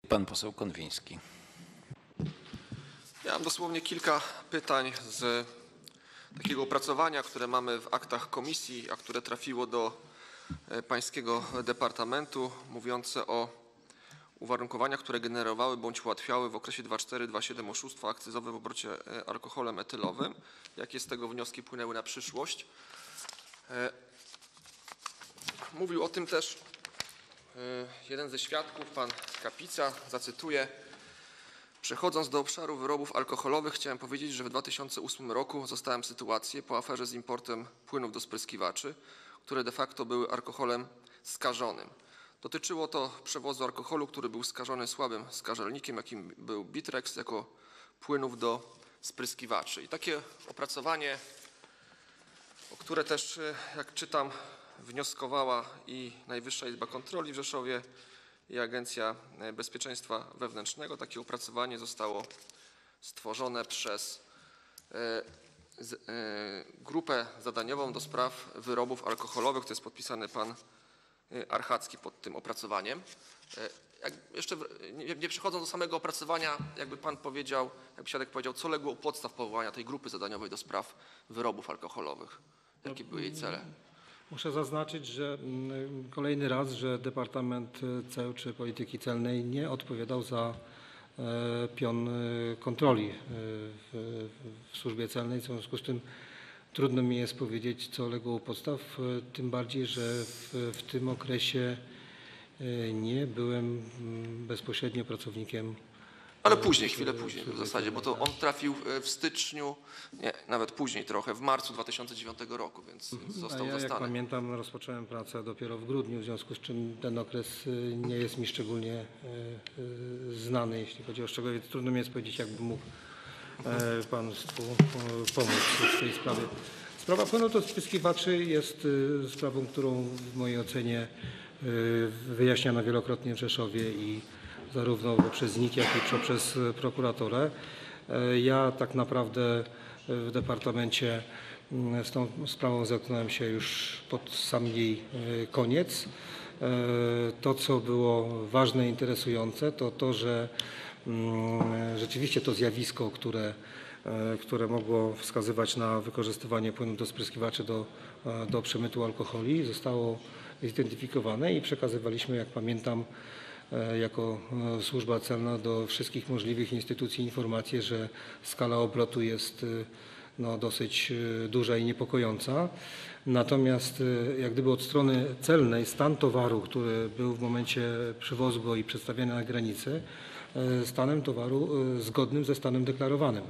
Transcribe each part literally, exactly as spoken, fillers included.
Pan poseł Konwiński. Ja mam dosłownie kilka pytań z takiego opracowania, które mamy w aktach komisji, a które trafiło do pańskiego departamentu, mówiące o uwarunkowaniach, które generowały bądź ułatwiały w okresie dwa tysiące czwartego do dwa tysiące siódmego oszustwa akcyzowe w obrocie alkoholem etylowym. Jakie z tego wnioski płynęły na przyszłość? Mówił o tym też jeden ze świadków, pan Kapica, zacytuję. Przechodząc do obszaru wyrobów alkoholowych, chciałem powiedzieć, że w dwa tysiące ósmym roku zostałem sytuację po aferze z importem płynów do spryskiwaczy, które de facto były alkoholem skażonym. Dotyczyło to przewozu alkoholu, który był skażony słabym skażalnikiem, jakim był Bitrex, jako płynów do spryskiwaczy. I takie opracowanie, o które też, jak czytam, wnioskowała i Najwyższa Izba Kontroli w Rzeszowie, i Agencja Bezpieczeństwa Wewnętrznego. Takie opracowanie zostało stworzone przez grupę zadaniową do spraw wyrobów alkoholowych. To jest podpisany pan Archacki pod tym opracowaniem. Jak jeszcze nie przechodząc do samego opracowania, jakby pan powiedział, jakby świadek powiedział, co legło u podstaw powołania tej grupy zadaniowej do spraw wyrobów alkoholowych? Jakie były jej cele? Muszę zaznaczyć, że kolejny raz, że Departament Ceł czy Polityki Celnej nie odpowiadał za pion kontroli w, w Służbie Celnej. W związku z tym trudno mi jest powiedzieć, co legło u podstaw, tym bardziej, że w, w tym okresie nie byłem bezpośrednio pracownikiem. Ale później, chwilę później w zasadzie, bo to on trafił w styczniu, nie, nawet później trochę, w marcu dwa tysiące dziewiątego roku, więc został ja, dostany. Jak pamiętam, rozpocząłem pracę dopiero w grudniu, w związku z czym ten okres nie jest mi szczególnie znany, jeśli chodzi o szczegóły, więc trudno mi jest powiedzieć, jakby mógł Państwu pomóc w tej sprawie. Sprawa płynu do spryskiwaczy jest sprawą, którą w mojej ocenie wyjaśniano wielokrotnie w Rzeszowie i zarówno poprzez N I K, jak i poprzez prokuraturę. Ja tak naprawdę w departamencie z tą sprawą zetknąłem się już pod sam jej koniec. To, co było ważne i interesujące, to to, że rzeczywiście to zjawisko, które, które mogło wskazywać na wykorzystywanie płynów do spryskiwaczy do, do przemytu alkoholi, zostało zidentyfikowane i przekazywaliśmy, jak pamiętam, jako Służba Celna do wszystkich możliwych instytucji informację, że skala obrotu jest no, dosyć duża i niepokojąca. Natomiast jak gdyby od strony celnej stan towaru, który był w momencie przywozu go i przedstawiania na granicy, stanem towaru zgodnym ze stanem deklarowanym.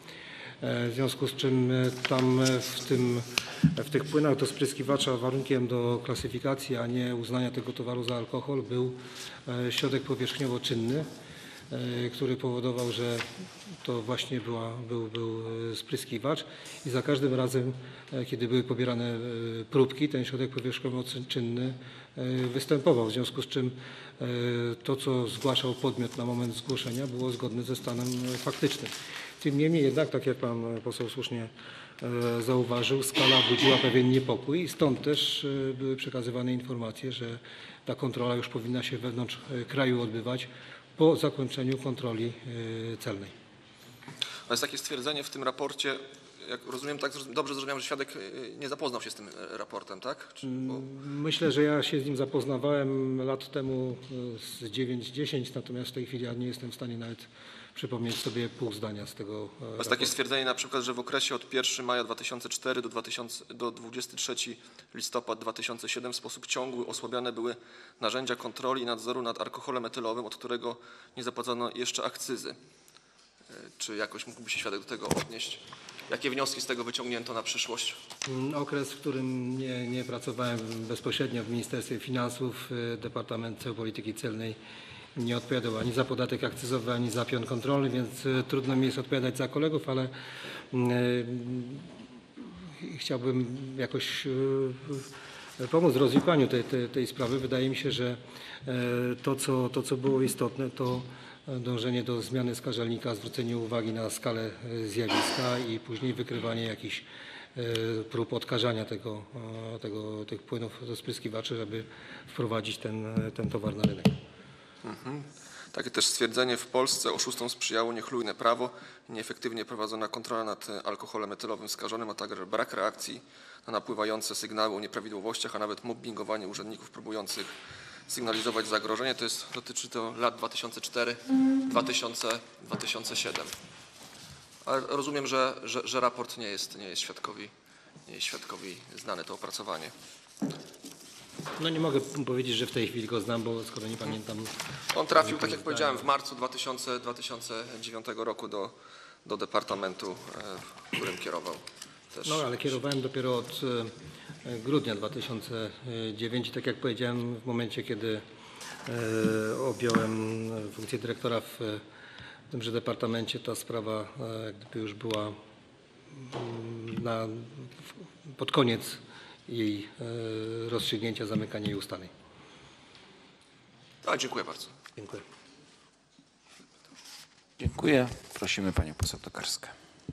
W związku z czym tam w, tym, w tych płynach do spryskiwacza warunkiem do klasyfikacji, a nie uznania tego towaru za alkohol był środek powierzchniowo czynny, który powodował, że to właśnie była, był, był spryskiwacz i za każdym razem, kiedy były pobierane próbki, ten środek powierzchniowo czynny występował, w związku z czym to, co zgłaszał podmiot na moment zgłoszenia, było zgodne ze stanem faktycznym. Tym niemniej jednak, tak jak pan poseł słusznie zauważył, skala budziła pewien niepokój i stąd też były przekazywane informacje, że ta kontrola już powinna się wewnątrz kraju odbywać po zakończeniu kontroli celnej. A jest takie stwierdzenie w tym raporcie, jak rozumiem, tak dobrze zrozumiałem, że świadek nie zapoznał się z tym raportem, tak? Czy, bo... Myślę, że ja się z nim zapoznawałem lat temu z dziewięć dziesięć, natomiast w tej chwili ja nie jestem w stanie nawet przypomnieć sobie pół zdania z tego Jest raportu. takie stwierdzenie na przykład, że w okresie od pierwszego maja dwa tysiące czwartego do dwudziestego trzeciego listopada dwa tysiące siódmego w sposób ciągły osłabiane były narzędzia kontroli i nadzoru nad alkoholem etylowym, od którego nie zapłacono jeszcze akcyzy. Czy jakoś mógłby się świadek do tego odnieść? Jakie wnioski z tego wyciągnięto na przyszłość? Okres, w którym nie, nie pracowałem bezpośrednio w Ministerstwie Finansów, Departament Ceł Polityki Celnej nie odpowiadał ani za podatek akcyzowy, ani za pion kontrolny, więc trudno mi jest odpowiadać za kolegów, ale chciałbym jakoś pomóc w rozwiązaniu tej, tej, tej sprawy. Wydaje mi się, że to co, to, co było istotne, to dążenie do zmiany skażalnika, zwrócenie uwagi na skalę zjawiska i później wykrywanie jakichś prób odkażania tego, tego, tych płynów do spryskiwaczy, żeby wprowadzić ten, ten towar na rynek. Mhm. Takie też stwierdzenie: w Polsce oszustom sprzyjało niechlujne prawo, nieefektywnie prowadzona kontrola nad alkoholem etylowym skażonym, a także brak reakcji na napływające sygnały o nieprawidłowościach, a nawet mobbingowanie urzędników próbujących sygnalizować zagrożenie. To jest, dotyczy to lat dwa tysiące cztery do dwa tysiące siedem. Ale rozumiem, że, że, że raport nie jest, nie jest świadkowi, nie jest świadkowi znane, to opracowanie. No nie mogę powiedzieć, że w tej chwili go znam, bo skoro nie pamiętam. On trafił, tak jak powiedziałem, w marcu dwa tysiące dziewiątego roku do, do departamentu, e, którym kierował. Też. No ale kierowałem dopiero od e, grudnia dwa tysiące dziewiątego i tak jak powiedziałem, w momencie, kiedy e, objąłem funkcję dyrektora w w tymże departamencie, ta sprawa e, jak gdyby już była mm, na, w- pod koniec jej e, rozstrzygnięcia, zamykania jej ustanej. A, dziękuję bardzo. Dziękuję. Dziękuję. Prosimy panią poseł Tokarską.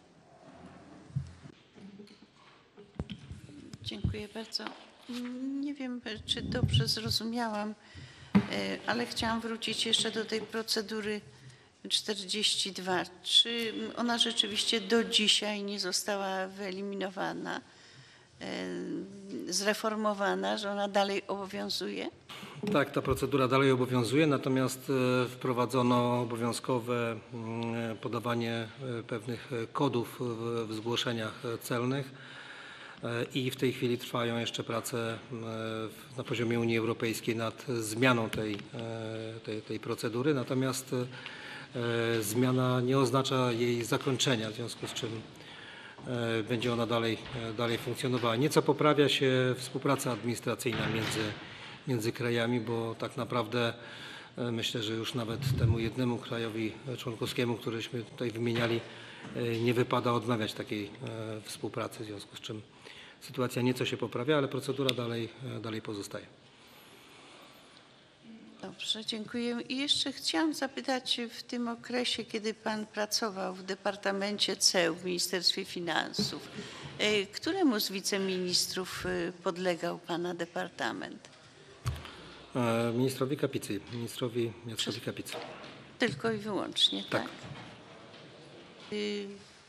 Dziękuję bardzo. Nie wiem, czy dobrze zrozumiałam, e, ale chciałam wrócić jeszcze do tej procedury czterdzieści dwa. Czy ona rzeczywiście do dzisiaj nie została wyeliminowana, e, zreformowana, że ona dalej obowiązuje? Tak, ta procedura dalej obowiązuje, natomiast e, wprowadzono obowiązkowe mm, podawanie e, pewnych e, kodów w, w zgłoszeniach e, celnych e, i w tej chwili trwają jeszcze prace e, w- na poziomie Unii Europejskiej nad zmianą tej, e, tej, tej procedury, natomiast e, zmiana nie oznacza jej zakończenia, w związku z czym e, będzie ona dalej, e, dalej funkcjonowała. Nieco poprawia się współpraca administracyjna między między krajami, bo tak naprawdę e, myślę, że już nawet temu jednemu krajowi członkowskiemu, któreśmy tutaj wymieniali, e, nie wypada odmawiać takiej e, współpracy, w związku z czym sytuacja nieco się poprawia, ale procedura dalej, e, dalej pozostaje. Dobrze, dziękuję. I jeszcze chciałam zapytać, w tym okresie, kiedy Pan pracował w Departamencie C E U w Ministerstwie Finansów, e, któremu z wiceministrów e, podlegał Pana departament? E, Ministrowi Kapicy, ministrowi Jackowi Kapicy. Tylko i wyłącznie, tak? Tak. Y,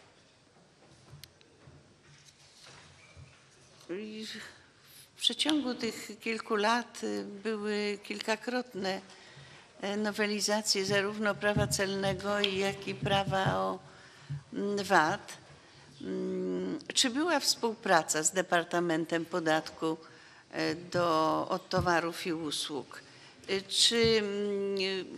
i W przeciągu tych kilku lat y, były kilkakrotne e, nowelizacje zarówno prawa celnego, jak i prawa o mm, V A T. Mm, Czy była współpraca z Departamentem Podatku e, do, od towarów i usług? Y, Czy mm,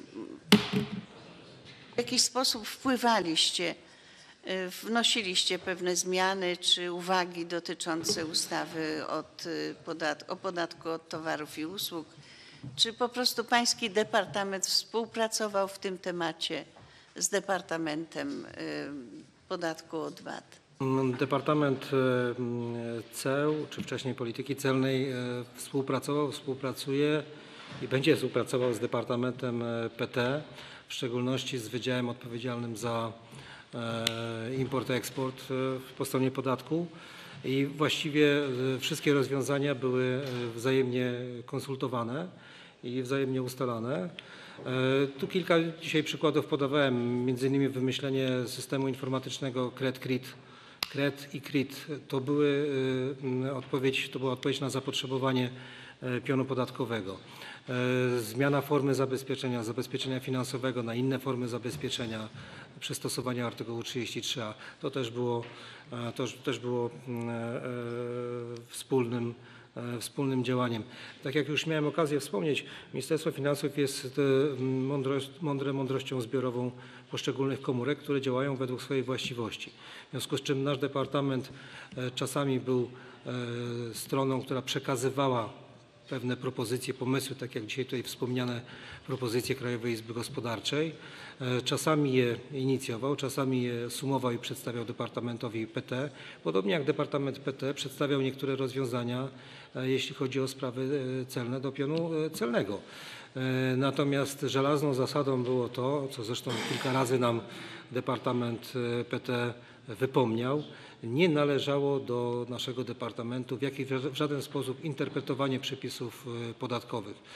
w jakiś sposób wpływaliście, y, wnosiliście pewne zmiany czy uwagi dotyczące ustawy od y, podat- o podatku od towarów i usług? Czy po prostu pański departament współpracował w tym temacie z Departamentem y, Podatku od V A T? Mm, Departament e, mm, C E U, czy wcześniej Polityki Celnej, e, współpracował, współpracuje i będzie współpracował z Departamentem e, P T, w szczególności z Wydziałem Odpowiedzialnym za e, import-eksport e, po stronie podatku. I właściwie e, wszystkie rozwiązania były e, wzajemnie konsultowane i wzajemnie ustalane. E, Tu kilka dzisiaj przykładów podawałem, między innymi wymyślenie systemu informatycznego K R E T-K R I T. K R E T i K R I T to, były, y, odpowiedź, to była odpowiedź na zapotrzebowanie y, pionu podatkowego. Y, Zmiana formy zabezpieczenia, zabezpieczenia finansowego na inne formy zabezpieczenia przy stosowaniu artykułu trzydzieści trzy a. To też było, e, to też było y, y, wspólnym e, wspólnym działaniem. Tak jak już miałem okazję wspomnieć, Ministerstwo Finansów jest e, mądrość, mądre mądrością zbiorową poszczególnych komórek, które działają według swojej właściwości. W związku z czym nasz departament e, czasami był e, stroną, która przekazywała pewne propozycje, pomysły, tak jak dzisiaj tutaj wspomniane propozycje Krajowej Izby Gospodarczej. E, Czasami je inicjował, czasami je sumował i przedstawiał Departamentowi P T. Podobnie jak Departament P T przedstawiał niektóre rozwiązania, e, jeśli chodzi o sprawy e, celne do pionu e, celnego. E, Natomiast żelazną zasadą było to, co zresztą kilka razy nam Departament e, P T wypomniał, nie należało do naszego departamentu w, jaki, w żaden sposób interpretowanie przepisów e, podatkowych.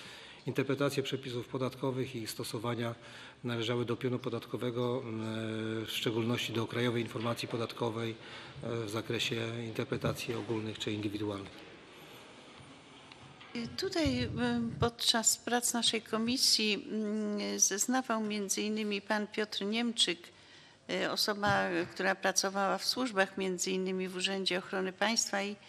interpretacje przepisów podatkowych i ich stosowania należały do pionu podatkowego, w szczególności do Krajowej Informacji Podatkowej w zakresie interpretacji ogólnych czy indywidualnych. Tutaj podczas prac naszej komisji zeznawał między innymi pan Piotr Niemczyk, osoba, która pracowała w służbach, między innymi w Urzędzie Ochrony Państwa, i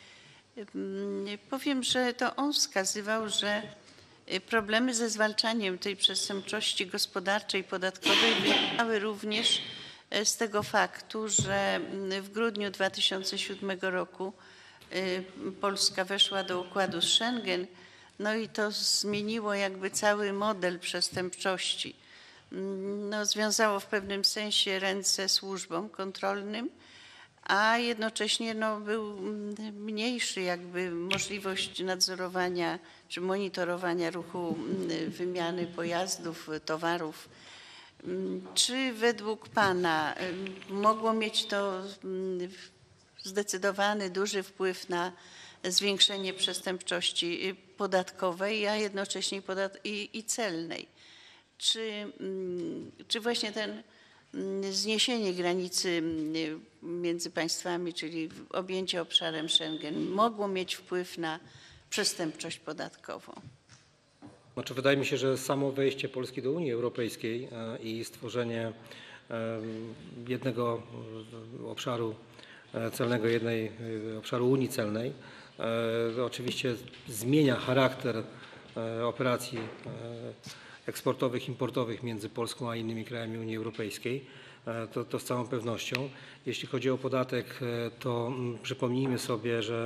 powiem, że to on wskazywał, że problemy ze zwalczaniem tej przestępczości gospodarczej i podatkowej wynikały również z tego faktu, że w grudniu dwa tysiące siódmego roku Polska weszła do układu z Schengen, no i to zmieniło jakby cały model przestępczości. No, związało w pewnym sensie ręce służbom kontrolnym, a jednocześnie no, był mniejszy jakby możliwość nadzorowania czy monitorowania ruchu, wymiany pojazdów, towarów. Czy według pana mogło mieć to zdecydowany, duży wpływ na zwiększenie przestępczości podatkowej, a jednocześnie podat- i, i celnej? Czy, czy właśnie ten zniesienie granicy między państwami, czyli objęcie obszarem Schengen, mogło mieć wpływ na przestępczość podatkową? Znaczy, wydaje mi się, że samo wejście Polski do Unii Europejskiej i stworzenie jednego obszaru celnego, jednej obszaru Unii celnej oczywiście zmienia charakter operacji eksportowych, importowych między Polską a innymi krajami Unii Europejskiej. To, to z całą pewnością. Jeśli chodzi o podatek, to przypomnijmy sobie, że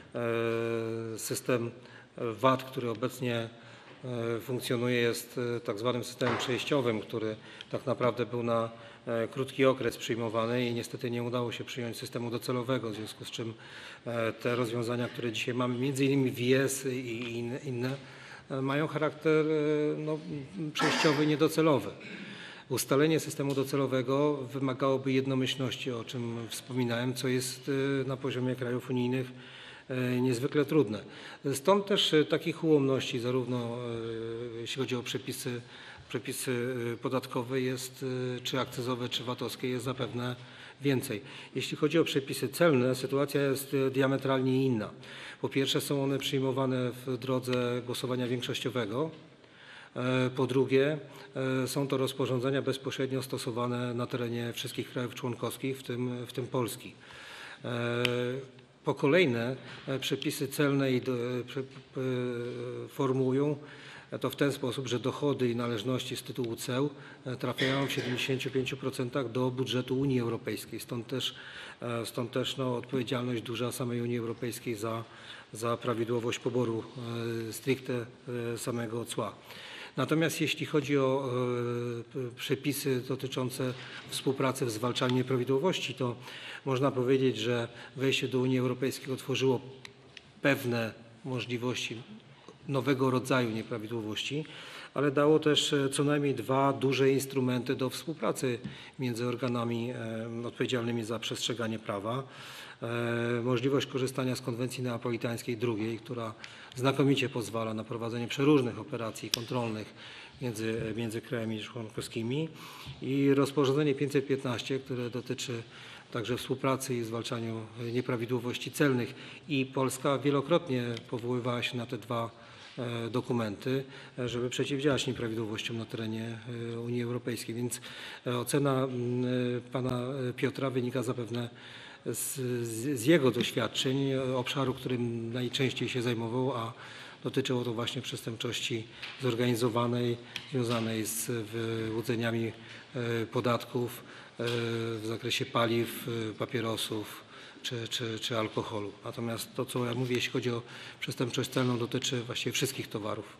system V A T, który obecnie funkcjonuje, jest tak zwanym systemem przejściowym, który tak naprawdę był na krótki okres przyjmowany i niestety nie udało się przyjąć systemu docelowego, w związku z czym te rozwiązania, które dzisiaj mamy, między innymi V I S i inne, mają charakter no, przejściowy, niedocelowy. Ustalenie systemu docelowego wymagałoby jednomyślności, o czym wspominałem, co jest na poziomie krajów unijnych niezwykle trudne. Stąd też takich ułomności, zarówno jeśli chodzi o przepisy, przepisy podatkowe jest, czy akcyzowe, czy vatowskie, jest zapewne więcej. Jeśli chodzi o przepisy celne, sytuacja jest diametralnie inna. Po pierwsze, są one przyjmowane w drodze głosowania większościowego. Po drugie, są to rozporządzenia bezpośrednio stosowane na terenie wszystkich krajów członkowskich, w tym, w tym Polski. Po kolejne przepisy celne formułują to w ten sposób, że dochody i należności z tytułu ceł trafiają w siedemdziesięciu pięciu procentach do budżetu Unii Europejskiej. Stąd też, stąd też no, odpowiedzialność duża samej Unii Europejskiej za, za prawidłowość poboru stricte samego cła. Natomiast jeśli chodzi o przepisy dotyczące współpracy w zwalczaniu nieprawidłowości, to można powiedzieć, że wejście do Unii Europejskiej otworzyło pewne możliwości nowego rodzaju nieprawidłowości, ale dało też co najmniej dwa duże instrumenty do współpracy między organami odpowiedzialnymi za przestrzeganie prawa. Możliwość korzystania z konwencji neapolitańskiej drugiej, która znakomicie pozwala na prowadzenie przeróżnych operacji kontrolnych między, między krajami członkowskimi, i rozporządzenie pięćset piętnaście, które dotyczy także współpracy i zwalczaniu nieprawidłowości celnych, i Polska wielokrotnie powoływała się na te dwa dokumenty, żeby przeciwdziałać nieprawidłowościom na terenie Unii Europejskiej. Więc ocena pana Piotra wynika zapewne z, z jego doświadczeń, obszaru, którym najczęściej się zajmował, a dotyczyło to właśnie przestępczości zorganizowanej, związanej z wyłudzeniami podatków w zakresie paliw, papierosów czy, czy, czy alkoholu. Natomiast to, co ja mówię, jeśli chodzi o przestępczość celną, dotyczy właściwie wszystkich towarów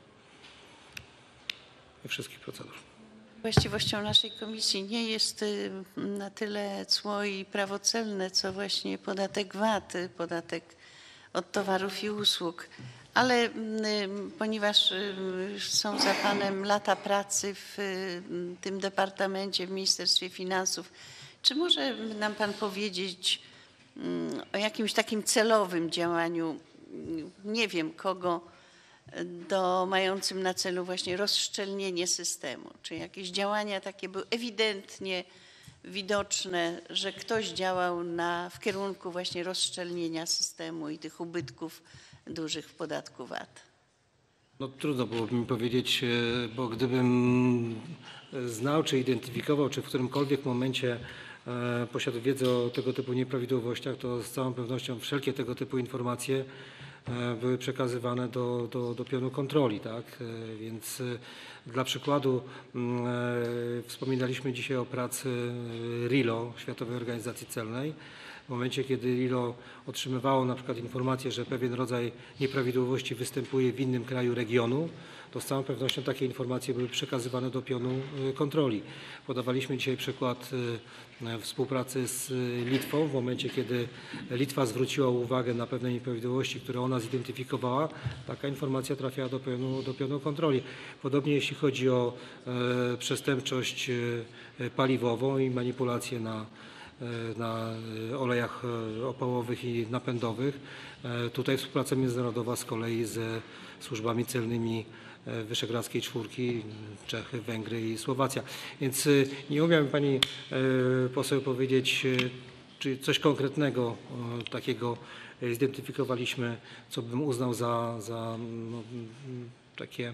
i wszystkich procedur. Właściwością naszej komisji nie jest na tyle cło i prawo celne, co właśnie podatek V A T, podatek od towarów i usług. Ale ponieważ są za panem lata pracy w tym departamencie, w Ministerstwie Finansów, czy może nam pan powiedzieć o jakimś takim celowym działaniu, nie wiem kogo, do, mającym na celu właśnie rozszczelnienie systemu. Czy jakieś działania takie były ewidentnie widoczne, że ktoś działał na, w kierunku właśnie rozszczelnienia systemu i tych ubytków dużych w podatku V A T? No, trudno byłoby mi powiedzieć, e, bo gdybym znał, czy identyfikował, czy w którymkolwiek momencie e, posiadł wiedzę o tego typu nieprawidłowościach, to z całą pewnością wszelkie tego typu informacje e, były przekazywane do, do, do pionu kontroli, tak? E, więc e, dla przykładu m, e, wspominaliśmy dzisiaj o pracy R I L O, Światowej Organizacji Celnej. W momencie, kiedy R I L O otrzymywało na przykład informację, że pewien rodzaj nieprawidłowości występuje w innym kraju regionu, to z całą pewnością takie informacje były przekazywane do pionu kontroli. Podawaliśmy dzisiaj przykład współpracy z Litwą. W momencie, kiedy Litwa zwróciła uwagę na pewne nieprawidłowości, które ona zidentyfikowała, taka informacja trafiała do pionu, do pionu kontroli. Podobnie jeśli chodzi o e, przestępczość paliwową i manipulację na na olejach opałowych i napędowych. Tutaj współpraca międzynarodowa z kolei ze służbami celnymi Wyszehradzkiej Czwórki, Czechy, Węgry i Słowacja. Więc nie umiem pani poseł powiedzieć, czy coś konkretnego takiego zidentyfikowaliśmy, co bym uznał za, za no, takie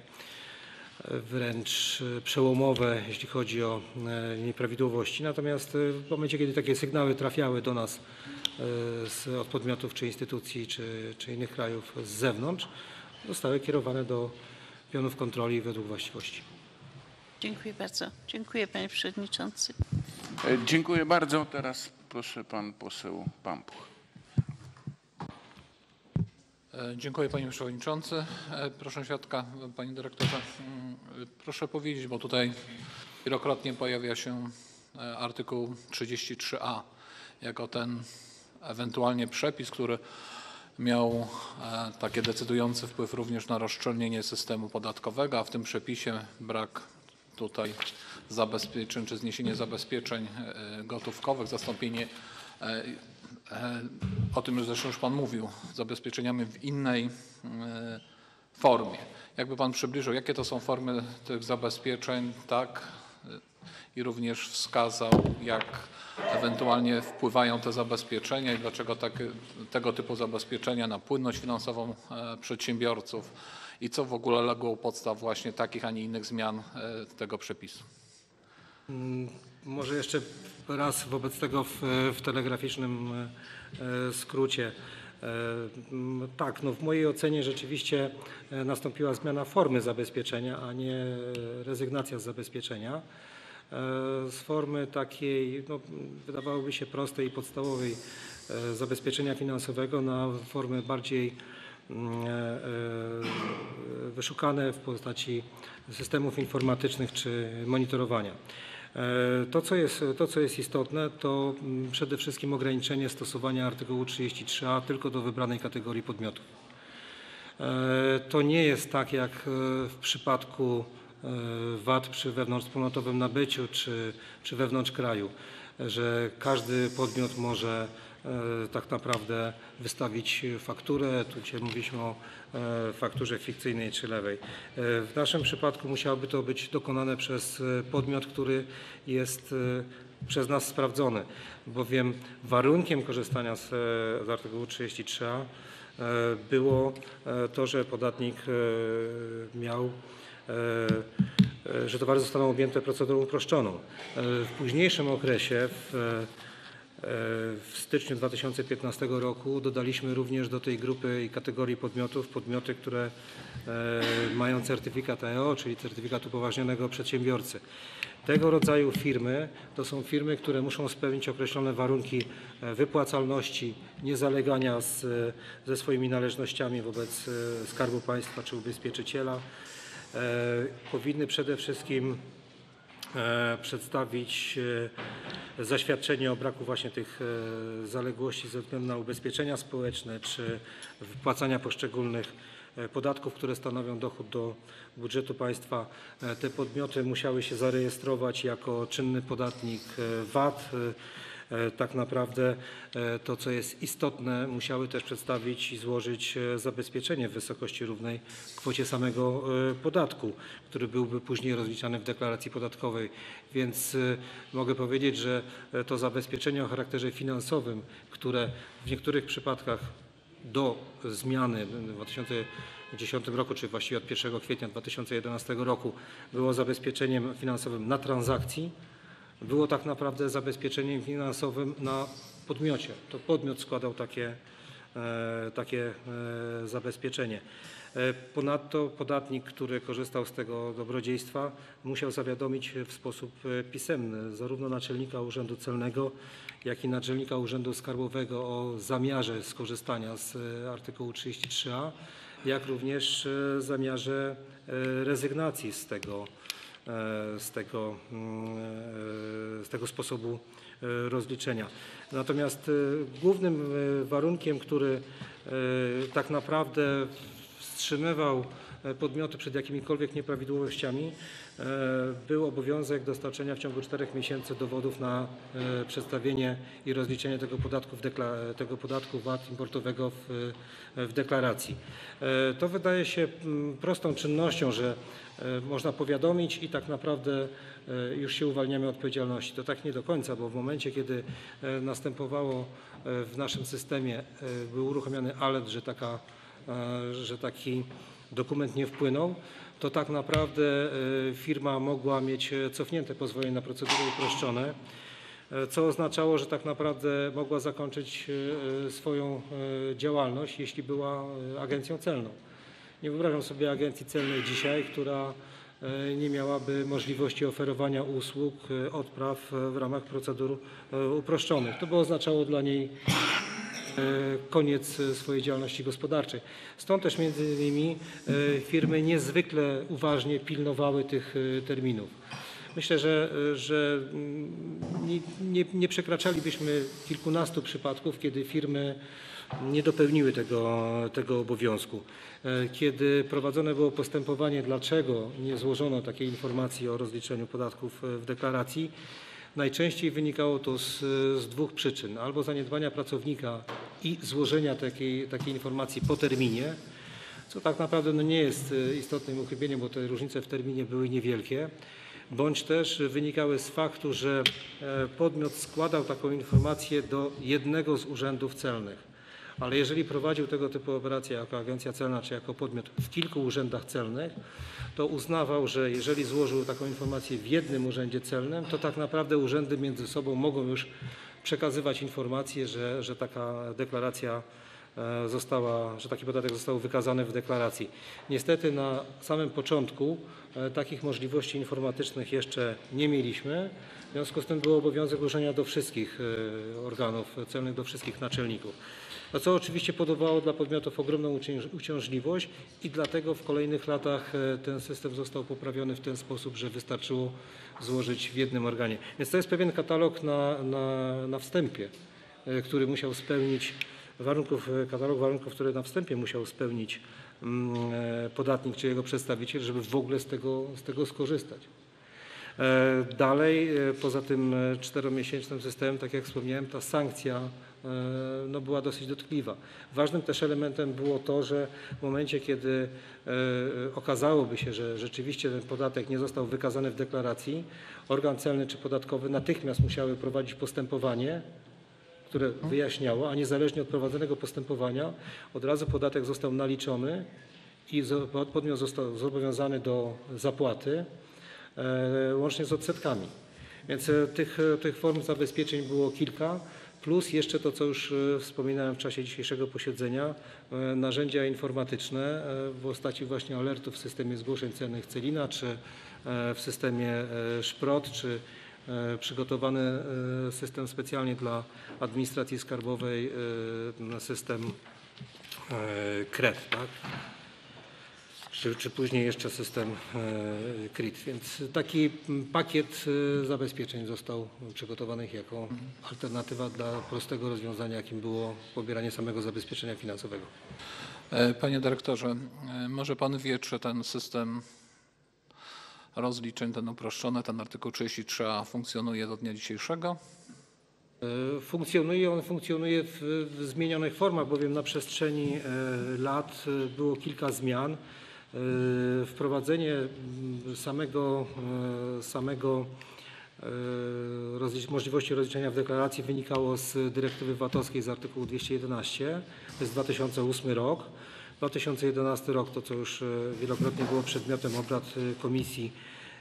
wręcz przełomowe, jeśli chodzi o nieprawidłowości. Natomiast w momencie, kiedy takie sygnały trafiały do nas z, od podmiotów czy instytucji, czy, czy innych krajów z zewnątrz, zostały kierowane do pionów kontroli według właściwości. Dziękuję bardzo. Dziękuję panie przewodniczący. Dziękuję bardzo. Teraz proszę pan poseł Pampuch. Dziękuję panie przewodniczący. Proszę świadka, panie dyrektorze, proszę powiedzieć, bo tutaj wielokrotnie pojawia się artykuł trzydzieści trzy a jako ten ewentualnie przepis, który miał taki decydujący wpływ również na rozszczelnienie systemu podatkowego, a w tym przepisie brak tutaj zabezpieczeń czy zniesienie zabezpieczeń gotówkowych, zastąpienie, o tym zresztą już pan mówił, zabezpieczeniami w innej formie. Jakby pan przybliżył, jakie to są formy tych zabezpieczeń, tak, i również wskazał, jak ewentualnie wpływają te zabezpieczenia i dlaczego tak, tego typu zabezpieczenia na płynność finansową przedsiębiorców i co w ogóle legło u podstaw właśnie takich, a nie innych zmian tego przepisu. Może jeszcze raz wobec tego w, w telegraficznym skrócie. Tak, no w mojej ocenie rzeczywiście nastąpiła zmiana formy zabezpieczenia, a nie rezygnacja z zabezpieczenia. Z formy takiej, no, wydawałoby się prostej i podstawowej zabezpieczenia finansowego na formy bardziej wyszukane w postaci systemów informatycznych czy monitorowania. To co, jest, to, co jest istotne, to przede wszystkim ograniczenie stosowania artykułu trzydzieści trzy a tylko do wybranej kategorii podmiotów. To nie jest tak jak w przypadku V A T przy wewnątrzwspólnotowym nabyciu czy, czy wewnątrz kraju, że każdy podmiot może tak naprawdę wystawić fakturę. Tu dzisiaj mówiliśmy o fakturze fikcyjnej czy lewej. W naszym przypadku musiałoby to być dokonane przez podmiot, który jest przez nas sprawdzony, bowiem warunkiem korzystania z, z artykułu trzydzieści trzy a było to, że podatnik miał, że towary zostaną objęte procedurą uproszczoną. W późniejszym okresie, w W styczniu dwa tysiące piętnastego roku dodaliśmy również do tej grupy i kategorii podmiotów podmioty, które mają certyfikat E O, czyli certyfikat upoważnionego przedsiębiorcy. Tego rodzaju firmy to są firmy, które muszą spełnić określone warunki wypłacalności, niezalegania z, ze swoimi należnościami wobec Skarbu Państwa czy ubezpieczyciela. Powinny przede wszystkim przedstawić zaświadczenie o braku właśnie tych zaległości ze względu na ubezpieczenia społeczne czy wpłacania poszczególnych podatków, które stanowią dochód do budżetu państwa. Te podmioty musiały się zarejestrować jako czynny podatnik V A T tak naprawdę to, co jest istotne, musiały też przedstawić i złożyć zabezpieczenie w wysokości równej kwocie samego podatku, który byłby później rozliczany w deklaracji podatkowej. Więc mogę powiedzieć, że to zabezpieczenie o charakterze finansowym, które w niektórych przypadkach do zmiany w dwa tysiące dziesiątym roku, czy właściwie od pierwszego kwietnia dwa tysiące jedenastego roku było zabezpieczeniem finansowym na transakcji, było tak naprawdę zabezpieczeniem finansowym na podmiocie. To podmiot składał takie, e, takie e, zabezpieczenie. E, ponadto podatnik, który korzystał z tego dobrodziejstwa, musiał zawiadomić w sposób pisemny zarówno naczelnika Urzędu Celnego, jak i naczelnika Urzędu Skarbowego o zamiarze skorzystania z artykułu trzydzieści trzy a, jak również zamiarze rezygnacji z tego, z tego, z tego sposobu rozliczenia. Natomiast głównym warunkiem, który tak naprawdę wstrzymywał podmioty przed jakimikolwiek nieprawidłowościami, był obowiązek dostarczenia w ciągu czterech miesięcy dowodów na przedstawienie i rozliczenie tego podatku, w dekla- tego podatku V A T importowego w, w deklaracji. To wydaje się prostą czynnością, że można powiadomić i tak naprawdę już się uwalniamy od odpowiedzialności. To tak nie do końca, bo w momencie, kiedy następowało w naszym systemie, był uruchomiony alert, że, taka, że taki dokument nie wpłynął, to tak naprawdę firma mogła mieć cofnięte pozwolenie na procedury uproszczone, co oznaczało, że tak naprawdę mogła zakończyć swoją działalność, jeśli była agencją celną. Nie wyobrażam sobie agencji celnej dzisiaj, która nie miałaby możliwości oferowania usług, odpraw w ramach procedur uproszczonych. To by oznaczało dla niej koniec swojej działalności gospodarczej. Stąd też między innymi firmy niezwykle uważnie pilnowały tych terminów. Myślę, że, że nie, nie, nie przekraczalibyśmy kilkunastu przypadków, kiedy firmy nie dopełniły tego, tego obowiązku. Kiedy prowadzone było postępowanie, dlaczego nie złożono takiej informacji o rozliczeniu podatków w deklaracji, najczęściej wynikało to z, z dwóch przyczyn. Albo zaniedbania pracownika i złożenia takiej, takiej informacji po terminie, co tak naprawdę no nie jest istotnym uchybieniem, bo te różnice w terminie były niewielkie, bądź też wynikały z faktu, że podmiot składał taką informację do jednego z urzędów celnych. Ale jeżeli prowadził tego typu operacje jako agencja celna czy jako podmiot w kilku urzędach celnych, to uznawał, że jeżeli złożył taką informację w jednym urzędzie celnym, to tak naprawdę urzędy między sobą mogą już przekazywać informacje, że, że taka deklaracja została, że taki podatek został wykazany w deklaracji. Niestety na samym początku takich możliwości informatycznych jeszcze nie mieliśmy. W związku z tym był obowiązek złożenia do wszystkich organów celnych, do wszystkich naczelników. No co oczywiście powodowało dla podmiotów ogromną uciążliwość i dlatego w kolejnych latach ten system został poprawiony w ten sposób, że wystarczyło złożyć w jednym organie. Więc to jest pewien katalog na, na, na wstępie, który musiał spełnić warunków, katalog warunków, które na wstępie musiał spełnić podatnik czy jego przedstawiciel, żeby w ogóle z tego, z tego skorzystać. Dalej, poza tym czteromiesięcznym systemem, tak jak wspomniałem, ta sankcja no, była dosyć dotkliwa. Ważnym też elementem było to, że w momencie, kiedy okazałoby się, że rzeczywiście ten podatek nie został wykazany w deklaracji, organ celny czy podatkowy natychmiast musiały prowadzić postępowanie, które wyjaśniało, a niezależnie od prowadzonego postępowania od razu podatek został naliczony i podmiot został zobowiązany do zapłaty łącznie z odsetkami. Więc tych, tych form zabezpieczeń było kilka, plus jeszcze to, co już wspominałem w czasie dzisiejszego posiedzenia, narzędzia informatyczne w postaci właśnie alertów w systemie zgłoszeń celnych Celina, czy w systemie Szprot, czy przygotowany system specjalnie dla administracji skarbowej, system K R E T, tak? Czy, czy później jeszcze system K R I T. Więc taki pakiet zabezpieczeń został przygotowany jako alternatywa dla prostego rozwiązania, jakim było pobieranie samego zabezpieczenia finansowego. Panie dyrektorze, może pan wie, czy ten system rozliczeń, ten uproszczony, ten artykuł trzydzieści trzy a funkcjonuje do dnia dzisiejszego? Funkcjonuje, on funkcjonuje w, w zmienionych formach, bowiem na przestrzeni lat było kilka zmian. Wprowadzenie samego, samego rozlicz, możliwości rozliczenia w deklaracji wynikało z dyrektywy vatowskiej z artykułu dwieście jedenaście, to jest dwa tysiące ósmy rok. dwa tysiące jedenasty rok, to co już wielokrotnie było przedmiotem obrad komisji,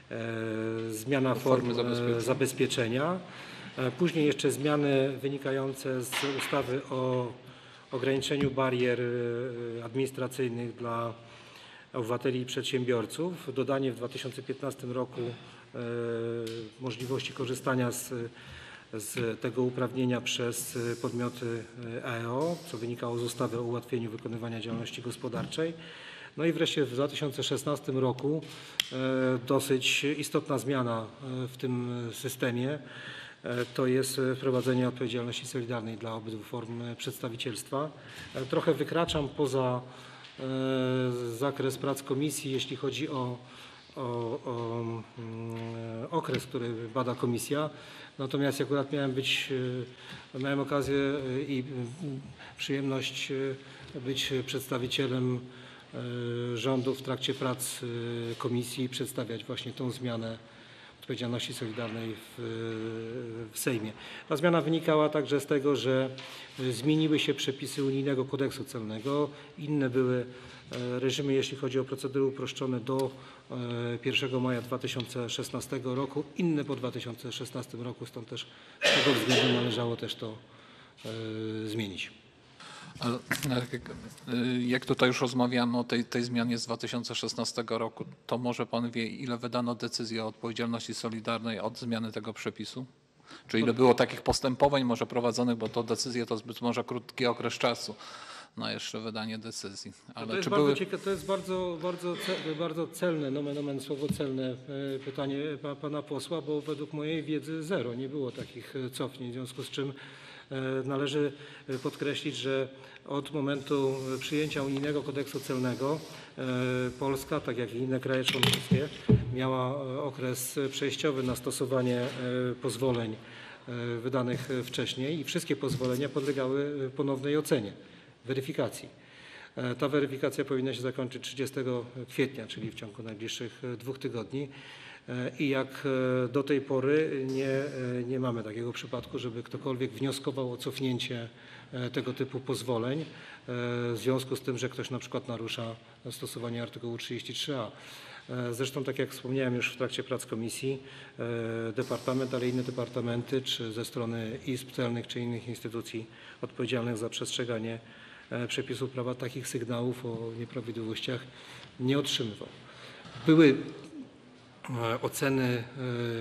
zmiana form zabezpieczenia. Później jeszcze zmiany wynikające z ustawy o ograniczeniu barier administracyjnych dla obywateli i przedsiębiorców. Dodanie w dwa tysiące piętnastym roku możliwości korzystania z, z tego uprawnienia przez podmioty E O, co wynikało z ustawy o ułatwieniu wykonywania działalności gospodarczej. No i wreszcie w dwa tysiące szesnastym roku dosyć istotna zmiana w tym systemie. To jest wprowadzenie odpowiedzialności solidarnej dla obydwu form przedstawicielstwa. Trochę wykraczam poza zakres prac komisji, jeśli chodzi o, o, o okres, który bada komisja. Natomiast akurat miałem być, miałem okazję i przyjemność być przedstawicielem rządu w trakcie prac komisji i przedstawiać właśnie tą zmianę odpowiedzialności solidarnej w, w Sejmie. Ta zmiana wynikała także z tego, że zmieniły się przepisy unijnego kodeksu celnego. Inne były reżimy, jeśli chodzi o procedury uproszczone do pierwszego maja dwa tysiące szesnastego roku, inne po dwa tysiące szesnastym roku, stąd też z tego względu należało też to zmienić. Ale jak tutaj już rozmawiamy o tej, tej zmianie z dwa tysiące szesnastego roku, to może pan wie, ile wydano decyzji o odpowiedzialności solidarnej od zmiany tego przepisu? Czy ile było takich postępowań może prowadzonych, bo to decyzje to zbyt może krótki okres czasu na jeszcze wydanie decyzji. Ale to jest czy bardzo były... ciekawe, to jest bardzo, bardzo, bardzo celne, nomen omen słowo celne pytanie pana posła, bo według mojej wiedzy zero, nie było takich cofnięć, w związku z czym należy podkreślić, że od momentu przyjęcia unijnego kodeksu celnego Polska, tak jak i inne kraje członkowskie, miała okres przejściowy na stosowanie pozwoleń wydanych wcześniej i wszystkie pozwolenia podlegały ponownej ocenie, weryfikacji. Ta weryfikacja powinna się zakończyć trzydziestego kwietnia, czyli w ciągu najbliższych dwóch tygodni. I jak do tej pory nie, nie mamy takiego przypadku, żeby ktokolwiek wnioskował o cofnięcie tego typu pozwoleń w związku z tym, że ktoś na przykład narusza stosowanie artykułu trzydzieści trzy a. Zresztą, tak jak wspomniałem już w trakcie prac komisji, departament, ale inne departamenty, czy ze strony izb celnych, czy innych instytucji odpowiedzialnych za przestrzeganie przepisów prawa takich sygnałów o nieprawidłowościach nie otrzymywał. Były oceny,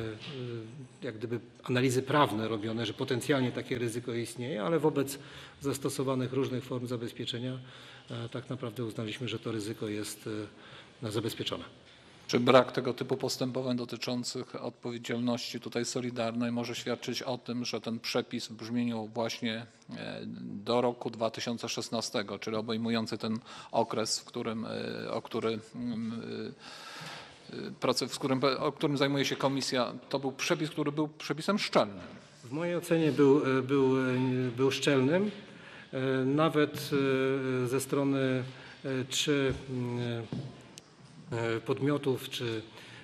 jak gdyby analizy prawne robione, że potencjalnie takie ryzyko istnieje, ale wobec zastosowanych różnych form zabezpieczenia tak naprawdę uznaliśmy, że to ryzyko jest zabezpieczone. Czy brak tego typu postępowań dotyczących odpowiedzialności tutaj solidarnej może świadczyć o tym, że ten przepis w brzmieniu właśnie do roku dwa tysiące szesnastego, czyli obejmujący ten okres, w którym, o który w którym, o którym zajmuje się komisja, to był przepis, który był przepisem szczelnym? W mojej ocenie był, był, był szczelnym. Nawet ze strony czy podmiotów, czy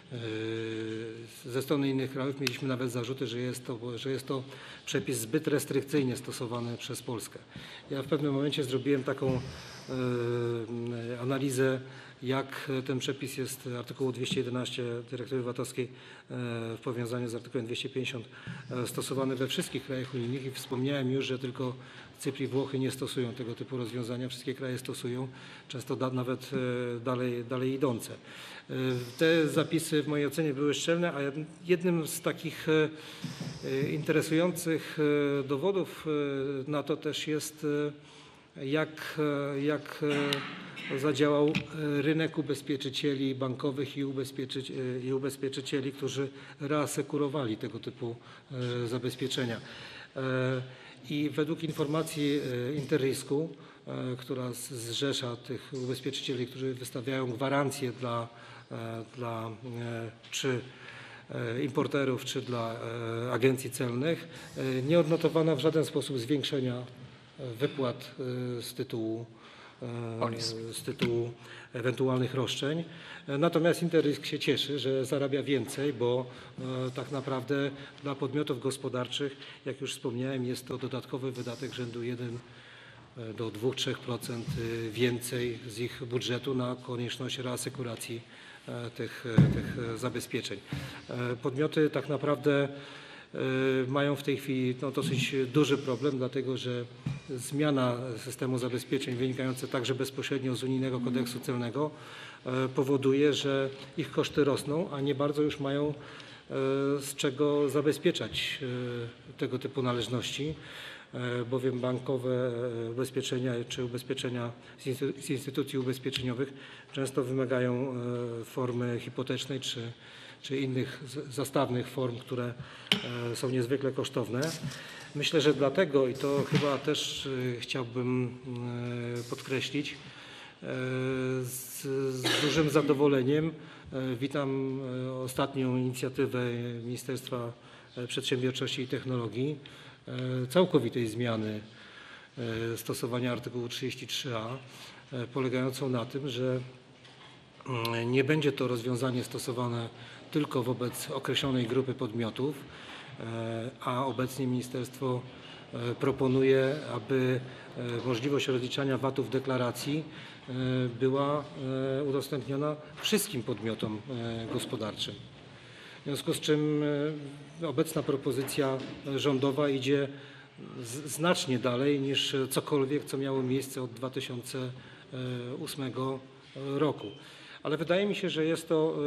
ze strony innych krajów mieliśmy nawet zarzuty, że jest to, że jest to przepis zbyt restrykcyjnie stosowany przez Polskę. Ja w pewnym momencie zrobiłem taką analizę, jak ten przepis jest artykułu dwieście jedenaście dyrektywy vatowskiej w powiązaniu z artykułem dwieście pięćdziesiąt stosowany we wszystkich krajach unijnych i wspomniałem już, że tylko Cypr i Włochy nie stosują tego typu rozwiązania, wszystkie kraje stosują, często da, nawet dalej, dalej idące. Te zapisy w mojej ocenie były szczelne, a jednym z takich interesujących dowodów na to też jest, jak, jak zadziałał rynek ubezpieczycieli bankowych i, ubezpieczyci, i ubezpieczycieli, którzy reasekurowali tego typu zabezpieczenia. I według informacji Interrisku, która zrzesza tych ubezpieczycieli, którzy wystawiają gwarancje dla, dla czy importerów czy dla agencji celnych, nie odnotowano w żaden sposób zwiększenia wypłat z tytułu, z tytułu ewentualnych roszczeń. Natomiast Interrisk się cieszy, że zarabia więcej, bo tak naprawdę dla podmiotów gospodarczych, jak już wspomniałem, jest to dodatkowy wydatek rzędu jeden do dwóch do trzech procent więcej z ich budżetu na konieczność reasekuracji tych, tych zabezpieczeń. Podmioty tak naprawdę mają w tej chwili no, dosyć duży problem, dlatego że zmiana systemu zabezpieczeń wynikająca także bezpośrednio z unijnego kodeksu celnego powoduje, że ich koszty rosną, a nie bardzo już mają z czego zabezpieczać tego typu należności, bowiem bankowe ubezpieczenia czy ubezpieczenia z instytucji ubezpieczeniowych często wymagają formy hipotecznej czy, czy innych zastawnych form, które są niezwykle kosztowne. Myślę, że dlatego, i to chyba też chciałbym podkreślić, z, z dużym zadowoleniem witam ostatnią inicjatywę Ministerstwa Przedsiębiorczości i Technologii całkowitej zmiany stosowania artykułu trzydzieści trzy a, polegającą na tym, że nie będzie to rozwiązanie stosowane tylko wobec określonej grupy podmiotów, a obecnie ministerstwo proponuje, aby możliwość rozliczania vatów w deklaracji była udostępniona wszystkim podmiotom gospodarczym. W związku z czym obecna propozycja rządowa idzie znacznie dalej niż cokolwiek, co miało miejsce od dwa tysiące ósmego roku. Ale wydaje mi się, że jest to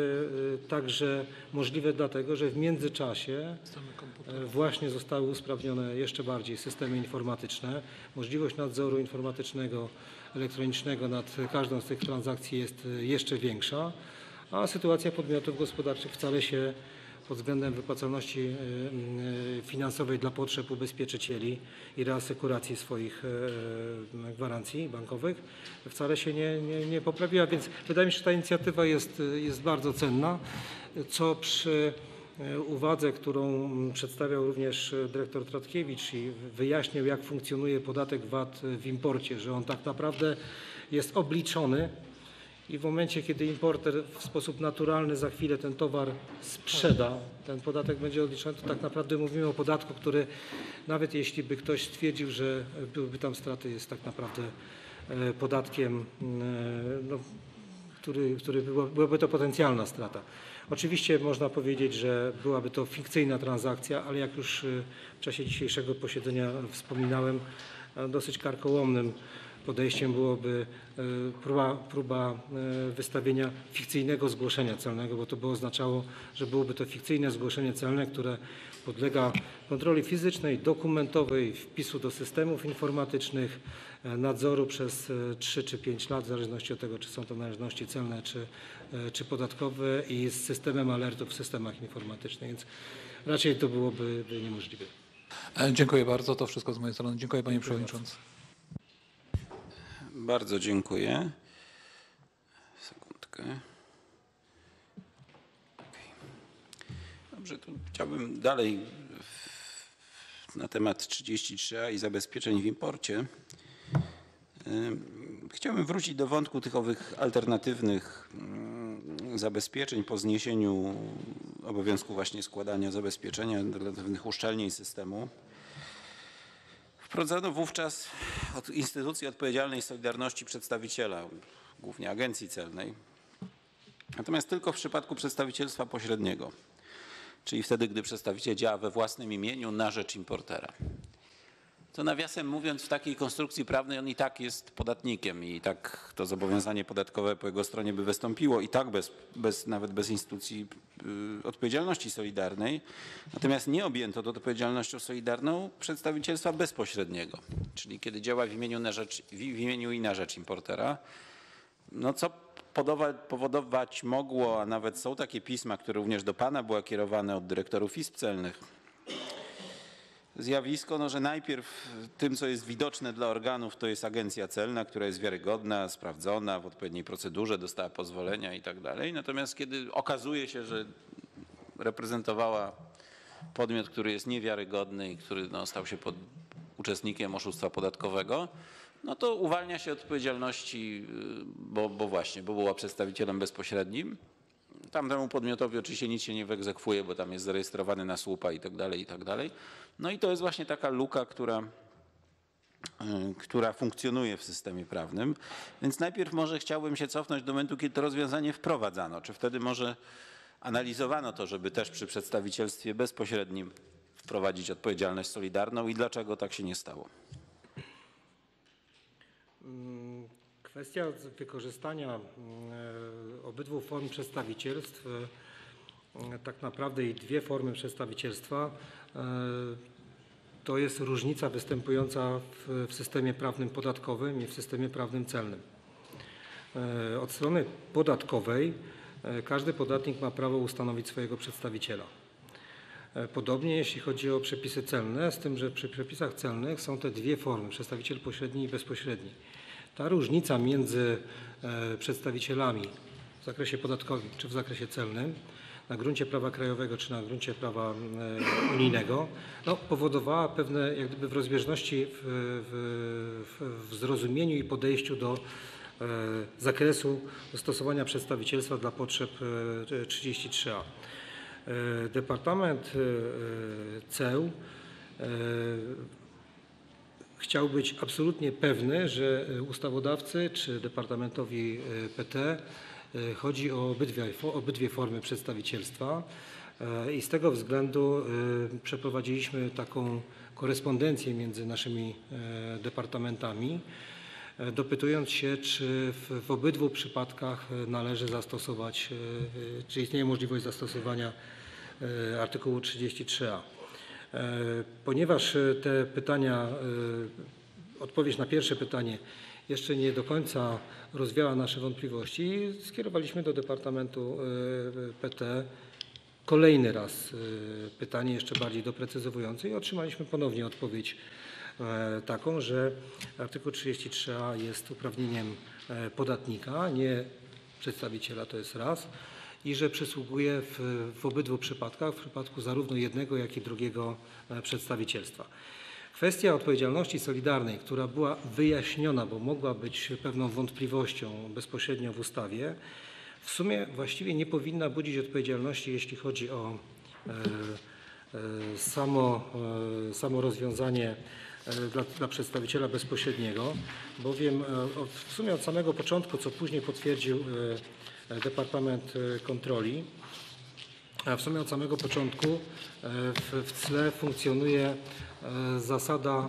także możliwe dlatego, że w międzyczasie właśnie zostały usprawnione jeszcze bardziej systemy informatyczne. Możliwość nadzoru informatycznego, elektronicznego nad każdą z tych transakcji jest jeszcze większa, a sytuacja podmiotów gospodarczych wcale się pod względem wypłacalności finansowej dla potrzeb ubezpieczycieli i reasekuracji swoich gwarancji bankowych wcale się nie, nie, nie poprawiła, więc wydaje mi się, że ta inicjatywa jest, jest bardzo cenna, co przy uwadze, którą przedstawiał również dyrektor Tratkiewicz i wyjaśnił, jak funkcjonuje podatek V A T w imporcie, że on tak naprawdę jest obliczony i w momencie, kiedy importer w sposób naturalny za chwilę ten towar sprzeda, ten podatek będzie odliczony, to tak naprawdę mówimy o podatku, który nawet jeśli by ktoś stwierdził, że byłyby tam straty, jest tak naprawdę podatkiem, no, który, który była, byłaby to potencjalna strata. Oczywiście można powiedzieć, że byłaby to fikcyjna transakcja, ale jak już w czasie dzisiejszego posiedzenia wspominałem, dosyć karkołomnym podejściem byłoby próba, próba wystawienia fikcyjnego zgłoszenia celnego, bo to by oznaczało, że byłoby to fikcyjne zgłoszenie celne, które podlega kontroli fizycznej, dokumentowej, wpisu do systemów informatycznych, nadzoru przez trzy czy pięć lat, w zależności od tego, czy są to należności celne, czy, czy podatkowe i z systemem alertów w systemach informatycznych, więc raczej to byłoby niemożliwe. Dziękuję bardzo. To wszystko z mojej strony. Dziękuję panie przewodniczący. Bardzo dziękuję. Sekundkę. Dobrze, to chciałbym dalej na temat trzydzieści trzy a i zabezpieczeń w imporcie. Chciałbym wrócić do wątku tych owych alternatywnych zabezpieczeń po zniesieniu obowiązku właśnie składania zabezpieczenia, alternatywnych uszczelnień systemu. Wprowadzono wówczas od instytucji odpowiedzialnej solidarności przedstawiciela, głównie agencji celnej, natomiast tylko w przypadku przedstawicielstwa pośredniego, czyli wtedy, gdy przedstawiciel działa we własnym imieniu na rzecz importera. To nawiasem mówiąc, w takiej konstrukcji prawnej on i tak jest podatnikiem i tak to zobowiązanie podatkowe po jego stronie by wystąpiło i tak bez, bez, nawet bez instytucji y, odpowiedzialności solidarnej. Natomiast nie objęto to odpowiedzialnością solidarną przedstawicielstwa bezpośredniego, czyli kiedy działa w imieniu, na rzecz, w, w imieniu i na rzecz importera. No co powodować mogło, a nawet są takie pisma, które również do pana były kierowane od dyrektorów izb celnych, zjawisko, no, że najpierw tym, co jest widoczne dla organów, to jest agencja celna, która jest wiarygodna, sprawdzona, w odpowiedniej procedurze dostała pozwolenia i tak dalej. Natomiast kiedy okazuje się, że reprezentowała podmiot, który jest niewiarygodny i który no, stał się pod uczestnikiem oszustwa podatkowego, no to uwalnia się od odpowiedzialności, bo, bo właśnie, bo była przedstawicielem bezpośrednim. Tamtemu podmiotowi oczywiście nic się nie wyegzekwuje, bo tam jest zarejestrowany na słupa i tak dalej, i tak dalej. No i to jest właśnie taka luka, która, która funkcjonuje w systemie prawnym. Więc najpierw może chciałbym się cofnąć do momentu, kiedy to rozwiązanie wprowadzano. Czy wtedy może analizowano to, żeby też przy przedstawicielstwie bezpośrednim wprowadzić odpowiedzialność solidarną i dlaczego tak się nie stało? Kwestia wykorzystania obydwu form przedstawicielstw, tak naprawdę i dwie formy przedstawicielstwa, to jest różnica występująca w, w systemie prawnym podatkowym i w systemie prawnym celnym. Od strony podatkowej każdy podatnik ma prawo ustanowić swojego przedstawiciela. Podobnie jeśli chodzi o przepisy celne, z tym, że przy przepisach celnych są te dwie formy, przedstawiciel pośredni i bezpośredni. Ta różnica między przedstawicielami w zakresie podatkowym czy w zakresie celnym, na gruncie prawa krajowego czy na gruncie prawa unijnego, no, powodowała pewne jak gdyby w rozbieżności w, w, w zrozumieniu i podejściu do zakresu stosowania przedstawicielstwa dla potrzeb trzydzieści trzy a. Departament Ceł chciał być absolutnie pewny, że ustawodawcy czy Departamentowi P T chodzi o obydwie, obydwie formy przedstawicielstwa i z tego względu przeprowadziliśmy taką korespondencję między naszymi departamentami, dopytując się, czy w, w obydwu przypadkach należy zastosować, czy istnieje możliwość zastosowania artykułu trzydzieści trzy a. Ponieważ te pytania, odpowiedź na pierwsze pytanie jeszcze nie do końca rozwiała nasze wątpliwości, skierowaliśmy do Departamentu P T kolejny raz pytanie jeszcze bardziej doprecyzowujące i otrzymaliśmy ponownie odpowiedź taką, że artykuł trzydzieści trzy a jest uprawnieniem podatnika, nie przedstawiciela, to jest raz, i że przysługuje w, w obydwu przypadkach, w przypadku zarówno jednego, jak i drugiego przedstawicielstwa. Kwestia odpowiedzialności solidarnej, która była wyjaśniona, bo mogła być pewną wątpliwością bezpośrednio w ustawie, w sumie właściwie nie powinna budzić odpowiedzialności, jeśli chodzi o e, e, samo, e, samo rozwiązanie Dla, dla przedstawiciela bezpośredniego, bowiem od, w sumie od samego początku, co później potwierdził Departament Kontroli, a w sumie od samego początku w, w C E funkcjonuje zasada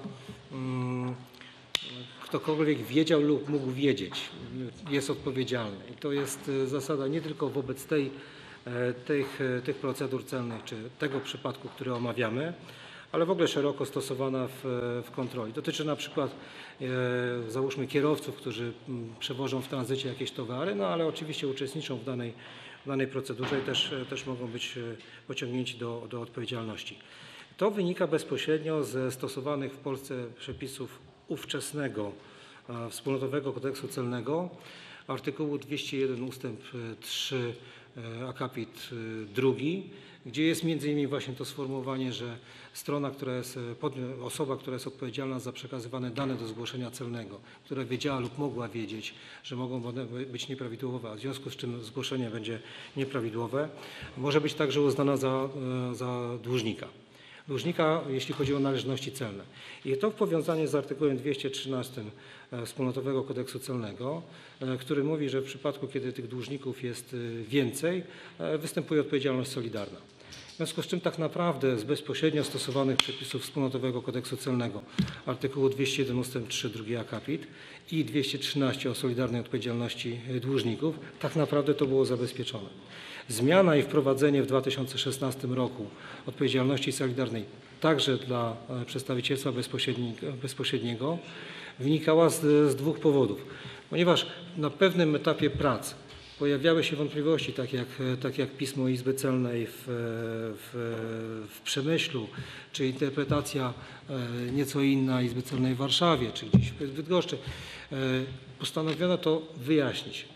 ktokolwiek wiedział lub mógł wiedzieć, jest odpowiedzialny. I to jest zasada nie tylko wobec tej, tych, tych procedur celnych, czy tego przypadku, który omawiamy, ale w ogóle szeroko stosowana w, w kontroli. Dotyczy na przykład, e, załóżmy, kierowców, którzy m, przewożą w tranzycie jakieś towary, no ale oczywiście uczestniczą w danej, w danej procedurze i też, też mogą być pociągnięci do, do odpowiedzialności. To wynika bezpośrednio ze stosowanych w Polsce przepisów ówczesnego e, Wspólnotowego Kodeksu Celnego, artykułu dwieście jeden ustęp trzy e, akapit drugi, gdzie jest między innymi właśnie to sformułowanie, że strona, która jest, osoba, która jest odpowiedzialna za przekazywane dane do zgłoszenia celnego, która wiedziała lub mogła wiedzieć, że mogą być nieprawidłowe, a w związku z czym zgłoszenie będzie nieprawidłowe, może być także uznana za, za dłużnika. Dłużnika, jeśli chodzi o należności celne. I to w powiązaniu z artykułem dwieście trzynastym Wspólnotowego Kodeksu Celnego, który mówi, że w przypadku, kiedy tych dłużników jest więcej, występuje odpowiedzialność solidarna. W związku z czym tak naprawdę z bezpośrednio stosowanych przepisów Wspólnotowego Kodeksu Celnego, artykułu dwieście jeden ustęp trzy drugi akapit i dwieście trzynaście o solidarnej odpowiedzialności dłużników, tak naprawdę to było zabezpieczone. Zmiana i wprowadzenie w dwa tysiące szesnastym roku odpowiedzialności solidarnej także dla przedstawicielstwa bezpośredniego, bezpośredniego wynikała z, z dwóch powodów. Ponieważ na pewnym etapie prac pojawiały się wątpliwości, tak jak, tak jak pismo Izby Celnej w, w, w Przemyślu, czy interpretacja nieco inna Izby Celnej w Warszawie, czy gdzieś w Bydgoszczy. Postanowiono to wyjaśnić.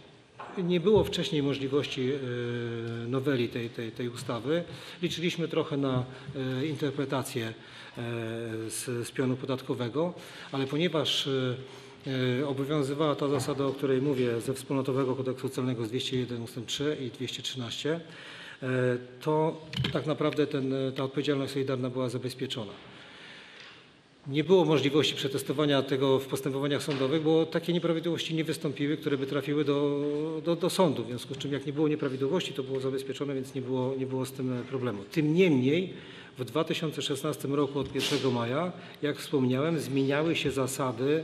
nie było wcześniej możliwości noweli tej, tej, tej ustawy. Liczyliśmy trochę na interpretację z, z pionu podatkowego, ale ponieważ obowiązywała ta zasada, o której mówię, ze Wspólnotowego Kodeksu Celnego z dwieście jeden ustęp trzy i dwieście trzynaście, to tak naprawdę ten, ta odpowiedzialność solidarna była zabezpieczona. Nie było możliwości przetestowania tego w postępowaniach sądowych, bo takie nieprawidłowości nie wystąpiły, które by trafiły do, do, do sądu. W związku z czym jak nie było nieprawidłowości, to było zabezpieczone, więc nie było, nie było z tym problemu. Tym niemniej w dwa tysiące szesnastym roku od pierwszego maja, jak wspomniałem, zmieniały się zasady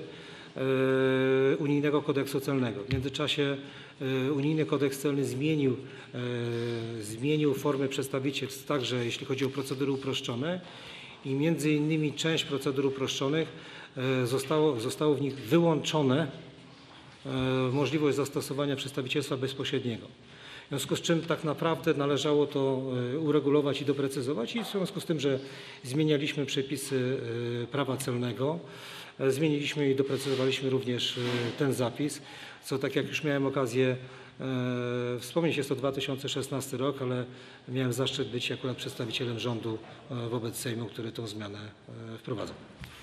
e, Unijnego Kodeksu Celnego. W międzyczasie e, Unijny Kodeks Celny zmienił, e, zmienił formę przedstawicielstw, także jeśli chodzi o procedury uproszczone. I między innymi część procedur uproszczonych zostało, zostało w nich wyłączone możliwość zastosowania przedstawicielstwa bezpośredniego. W związku z czym tak naprawdę należało to uregulować i doprecyzować i w związku z tym, że zmienialiśmy przepisy prawa celnego, zmieniliśmy i doprecyzowaliśmy również ten zapis, co tak jak już miałem okazję wspomnieć, jest to dwa tysiące szesnasty rok, ale miałem zaszczyt być akurat przedstawicielem rządu wobec Sejmu, który tę zmianę wprowadzał.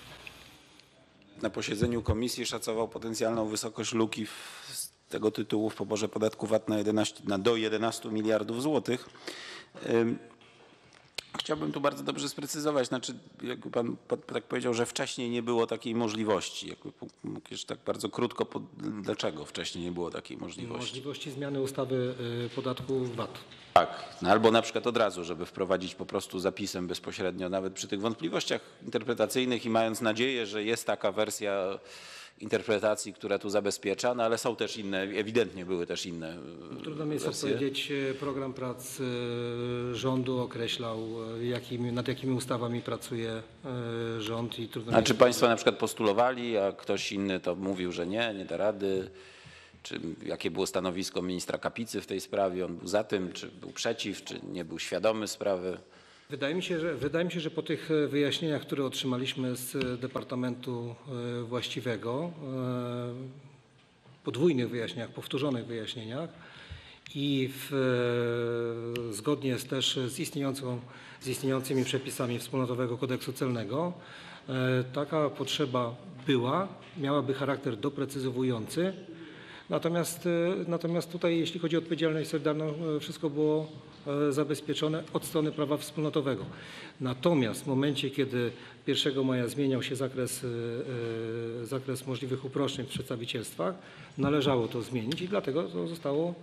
Na posiedzeniu komisji szacował potencjalną wysokość luki w, z tego tytułu w poborze podatku V A T na, jedenaście, na do jedenastu miliardów złotych. Ym, Chciałbym tu bardzo dobrze sprecyzować, znaczy jakby pan tak powiedział, że wcześniej nie było takiej możliwości. Jakby mógł jeszcze tak bardzo krótko, dlaczego wcześniej nie było takiej możliwości? Możliwości zmiany ustawy podatku V A T. Tak, no albo na przykład od razu, żeby wprowadzić po prostu zapisem bezpośrednio, nawet przy tych wątpliwościach interpretacyjnych i mając nadzieję, że jest taka wersja interpretacji, która tu zabezpiecza, no ale są też inne, ewidentnie były też inne Trudno mi jest wersje. odpowiedzieć. Program prac rządu określał, jakimi, nad jakimi ustawami pracuje rząd i trudno mi A jest czy państwo na przykład postulowali, a ktoś inny to mówił, że nie, nie da rady? Czy jakie było stanowisko ministra Kapicy w tej sprawie? On był za tym, czy był przeciw, czy nie był świadomy sprawy? Wydaje mi się, że, wydaje mi się, że po tych wyjaśnieniach, które otrzymaliśmy z Departamentu Właściwego, podwójnych wyjaśnieniach, powtórzonych wyjaśnieniach i w, zgodnie z, też z, istniejącą, z istniejącymi przepisami Wspólnotowego Kodeksu Celnego, taka potrzeba była, miałaby charakter doprecyzowujący. Natomiast, natomiast tutaj, jeśli chodzi o odpowiedzialność solidarną, wszystko było zabezpieczone od strony prawa wspólnotowego. Natomiast w momencie, kiedy pierwszego maja zmieniał się zakres, zakres możliwych uproszczeń w przedstawicielstwach, należało to zmienić i dlatego to zostało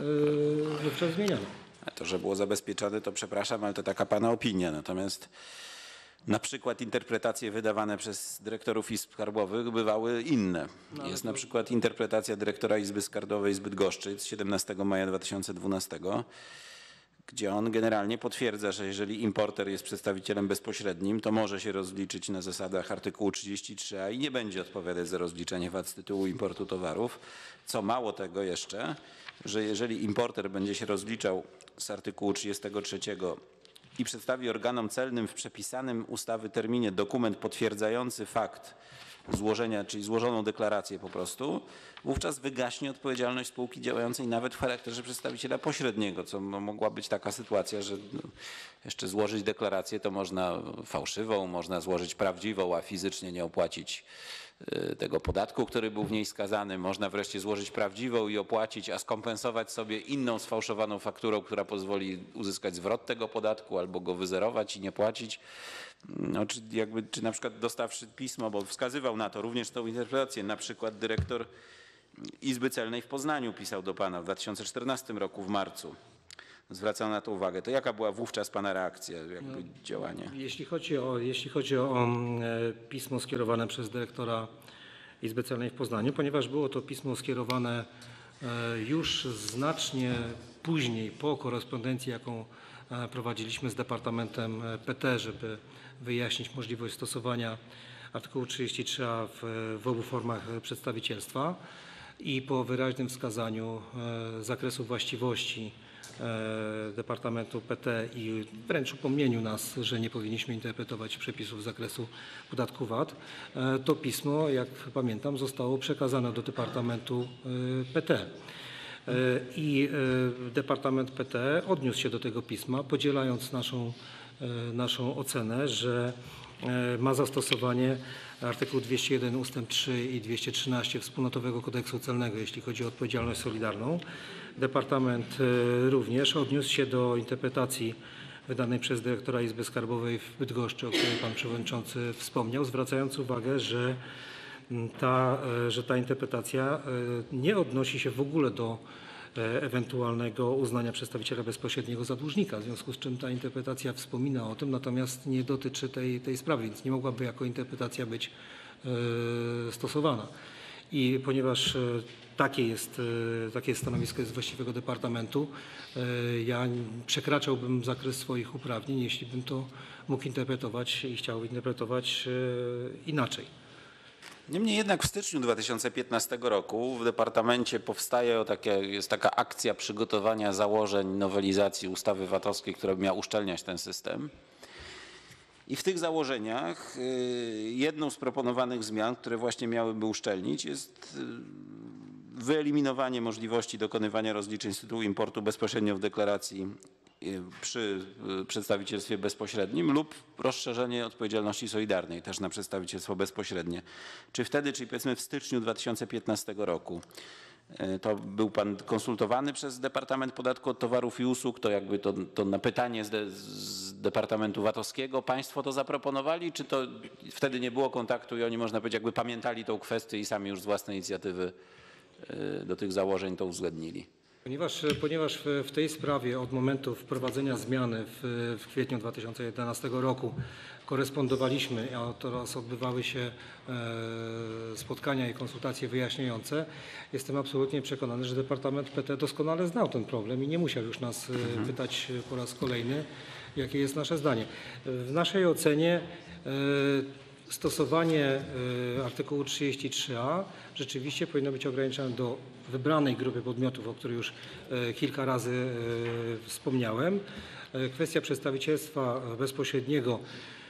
wówczas zmienione. A to, że było zabezpieczone, to przepraszam, ale to taka pana opinia. Natomiast na przykład interpretacje wydawane przez dyrektorów izb skarbowych bywały inne. Jest na przykład interpretacja dyrektora Izby Skarbowej z Bydgoszczy z siedemnastego maja dwa tysiące dwunastego, gdzie on generalnie potwierdza, że jeżeli importer jest przedstawicielem bezpośrednim, to może się rozliczyć na zasadach artykułu trzydzieści trzy a i nie będzie odpowiadać za rozliczenie V A T z tytułu importu towarów. Co mało tego jeszcze, że jeżeli importer będzie się rozliczał z artykułu trzydziestego trzeciego i przedstawi organom celnym w przepisanym ustawy terminie dokument potwierdzający fakt złożenia, czyli złożoną deklarację po prostu, wówczas wygaśnie odpowiedzialność spółki działającej nawet w charakterze przedstawiciela pośredniego, co mogła być taka sytuacja, że no, jeszcze złożyć deklarację to można fałszywą, można złożyć prawdziwą, a fizycznie nie opłacić tego podatku, który był w niej skazany. Można wreszcie złożyć prawdziwą i opłacić, a skompensować sobie inną sfałszowaną fakturą, która pozwoli uzyskać zwrot tego podatku albo go wyzerować i nie płacić. No, czy, jakby, czy na przykład dostawszy pismo, bo wskazywał na to również tą interpretację, na przykład dyrektor Izby Celnej w Poznaniu pisał do pana w dwa tysiące czternastym roku w marcu. Zwracał na to uwagę. To jaka była wówczas pana reakcja, jakby no, działanie? Jeśli chodzi o, jeśli chodzi o e, pismo skierowane przez dyrektora Izby Celnej w Poznaniu, ponieważ było to pismo skierowane e, już znacznie później, po korespondencji, jaką e, prowadziliśmy z Departamentem P T, żeby wyjaśnić możliwość stosowania artykułu trzydzieści trzy a w, w obu formach przedstawicielstwa i po wyraźnym wskazaniu e, zakresu właściwości Departamentu P T i wręcz upomnieniu nas, że nie powinniśmy interpretować przepisów z zakresu podatku V A T, to pismo, jak pamiętam, zostało przekazane do Departamentu P T. I Departament P T odniósł się do tego pisma, podzielając naszą, naszą ocenę, że ma zastosowanie artykuł dwieście jeden ustęp trzy i dwieście trzynaście Wspólnotowego Kodeksu Celnego, jeśli chodzi o odpowiedzialność solidarną. Departament również odniósł się do interpretacji wydanej przez dyrektora Izby Skarbowej w Bydgoszczy, o której pan przewodniczący wspomniał, zwracając uwagę, że ta, że ta interpretacja nie odnosi się w ogóle do ewentualnego uznania przedstawiciela bezpośredniego za dłużnika, w związku z czym ta interpretacja wspomina o tym, natomiast nie dotyczy tej, tej sprawy, więc nie mogłaby jako interpretacja być stosowana. I ponieważ takie jest, takie jest stanowisko jest właściwego departamentu, ja przekraczałbym zakres swoich uprawnień, jeśli bym to mógł interpretować i chciał interpretować inaczej. Niemniej jednak w styczniu dwa tysiące piętnastego roku w departamencie powstaje takie, jest taka akcja przygotowania założeń nowelizacji ustawy VAT-owskiej, która miała uszczelniać ten system. I w tych założeniach jedną z proponowanych zmian, które właśnie miałyby uszczelnić, jest wyeliminowanie możliwości dokonywania rozliczeń z tytułu importu bezpośrednio w deklaracji przy przedstawicielstwie bezpośrednim lub rozszerzenie odpowiedzialności solidarnej też na przedstawicielstwo bezpośrednie. Czy wtedy, czyli powiedzmy w styczniu dwa tysiące piętnastego roku, to był pan konsultowany przez Departament Podatku od Towarów i Usług, to jakby to, to na pytanie z, de, z Departamentu VAT-owskiego państwo to zaproponowali, czy to wtedy nie było kontaktu i oni, można powiedzieć, jakby pamiętali tą kwestię i sami już z własnej inicjatywy do tych założeń to uwzględnili? Ponieważ, ponieważ w, w tej sprawie od momentu wprowadzenia zmiany w, w kwietniu dwa tysiące jedenastego roku korespondowaliśmy, a teraz odbywały się e, spotkania i konsultacje wyjaśniające, jestem absolutnie przekonany, że Departament P T doskonale znał ten problem i nie musiał już nas mhm. pytać po raz kolejny, jakie jest nasze zdanie. W naszej ocenie e, stosowanie artykułu trzydzieści trzy a rzeczywiście powinno być ograniczone do wybranej grupy podmiotów, o której już kilka razy wspomniałem. Kwestia przedstawicielstwa bezpośredniego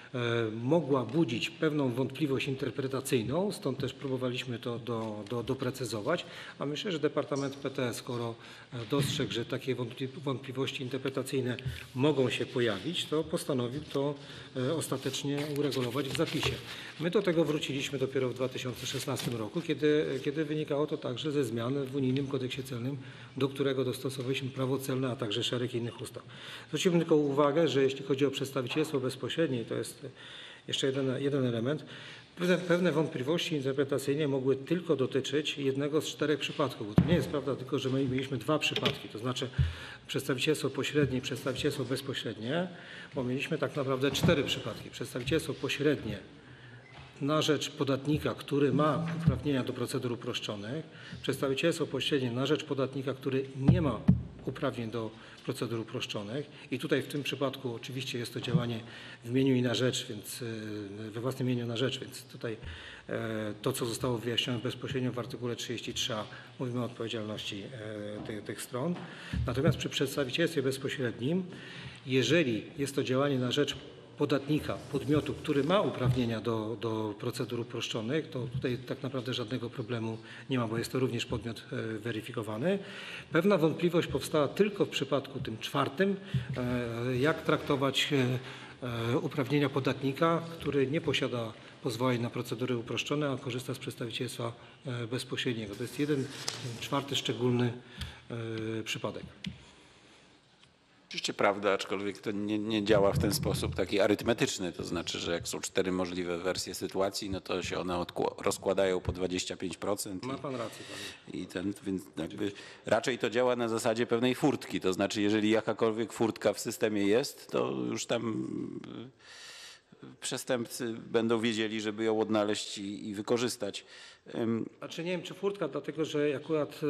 mogła budzić pewną wątpliwość interpretacyjną, stąd też próbowaliśmy to do, do, doprecyzować, a myślę, że Departament P T, skoro dostrzegł, że takie wątpliwości interpretacyjne mogą się pojawić, to postanowił to ostatecznie uregulować w zapisie. My do tego wróciliśmy dopiero w dwa tysiące szesnastym roku, kiedy, kiedy wynikało to także ze zmian w unijnym kodeksie celnym, do którego dostosowaliśmy prawo celne, a także szereg innych ustaw. Zwróciłbym tylko uwagę, że jeśli chodzi o przedstawicielstwo bezpośrednie, to jest jeszcze jeden, jeden element, pewne, pewne wątpliwości interpretacyjne mogły tylko dotyczyć jednego z czterech przypadków, bo to nie jest prawda tylko, że my mieliśmy dwa przypadki, to znaczy przedstawicielstwo pośrednie i przedstawicielstwo bezpośrednie, bo mieliśmy tak naprawdę cztery przypadki. Przedstawicielstwo pośrednie na rzecz podatnika, który ma uprawnienia do procedur uproszczonych, przedstawicielstwo pośrednie na rzecz podatnika, który nie ma uprawnień do procedur uproszczonych i tutaj w tym przypadku oczywiście jest to działanie w imieniu i na rzecz, więc we własnym imieniu na rzecz, więc tutaj to, co zostało wyjaśnione bezpośrednio w artykule trzydzieści trzy a, mówimy o odpowiedzialności tych, tych stron. Natomiast przy przedstawicielstwie bezpośrednim, jeżeli jest to działanie na rzecz podatnika, podmiotu, który ma uprawnienia do, do procedur uproszczonych, to tutaj tak naprawdę żadnego problemu nie ma, bo jest to również podmiot weryfikowany. Pewna wątpliwość powstała tylko w przypadku tym czwartym, jak traktować uprawnienia podatnika, który nie posiada pozwoleń na procedury uproszczone, a korzysta z przedstawicielstwa bezpośredniego. To jest jeden czwarty szczególny przypadek. Oczywiście prawda, aczkolwiek to nie, nie działa w ten sposób taki arytmetyczny, to znaczy, że jak są cztery możliwe wersje sytuacji, no to się one rozkładają po dwadzieścia pięć procent. Ma pan rację, panie. I ten, więc jakby raczej to działa na zasadzie pewnej furtki, to znaczy jeżeli jakakolwiek furtka w systemie jest, to już tam przestępcy będą wiedzieli, żeby ją odnaleźć i, i wykorzystać. Znaczy nie wiem, czy furtka, dlatego że akurat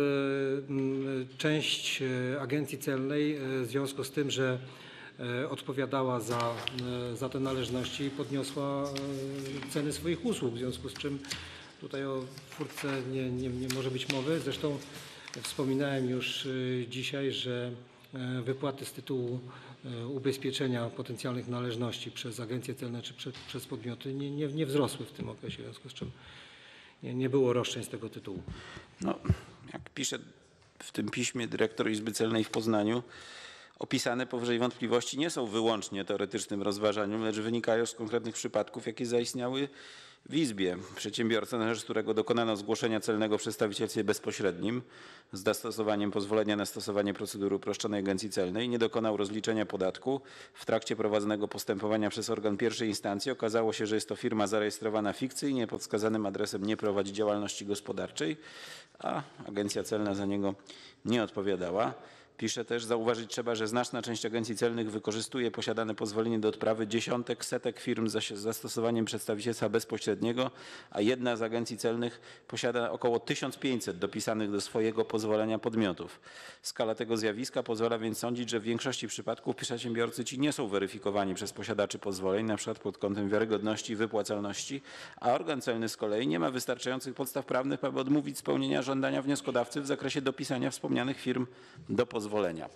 część agencji celnej w związku z tym, że odpowiadała za, za te należności, podniosła ceny swoich usług, w związku z czym tutaj o furtce nie, nie, nie może być mowy. Zresztą wspominałem już dzisiaj, że wypłaty z tytułu ubezpieczenia potencjalnych należności przez agencje celne czy przez, przez podmioty nie, nie, nie wzrosły w tym okresie, w związku z czym nie, nie było roszczeń z tego tytułu. No, jak pisze w tym piśmie dyrektor Izby Celnej w Poznaniu opisane powyżej wątpliwości nie są wyłącznie teoretycznym rozważaniem, lecz wynikają z konkretnych przypadków, jakie zaistniały w Izbie. Przedsiębiorca, na rzecz którego dokonano zgłoszenia celnego w przedstawicielstwie bezpośrednim z zastosowaniem pozwolenia na stosowanie procedury uproszczonej Agencji Celnej, nie dokonał rozliczenia podatku. W trakcie prowadzonego postępowania przez organ pierwszej instancji okazało się, że jest to firma zarejestrowana fikcyjnie, pod wskazanym adresem nie prowadzi działalności gospodarczej, a Agencja Celna za niego nie odpowiadała. Pisze też, zauważyć trzeba, że znaczna część agencji celnych wykorzystuje posiadane pozwolenie do odprawy dziesiątek, setek firm z zastosowaniem przedstawicielstwa bezpośredniego, a jedna z agencji celnych posiada około tysiąc pięćset dopisanych do swojego pozwolenia podmiotów. Skala tego zjawiska pozwala więc sądzić, że w większości przypadków przedsiębiorcy ci nie są weryfikowani przez posiadaczy pozwoleń, na przykład pod kątem wiarygodności i wypłacalności, a organ celny z kolei nie ma wystarczających podstaw prawnych, aby odmówić spełnienia żądania wnioskodawcy w zakresie dopisania wspomnianych firm do pozwolenia.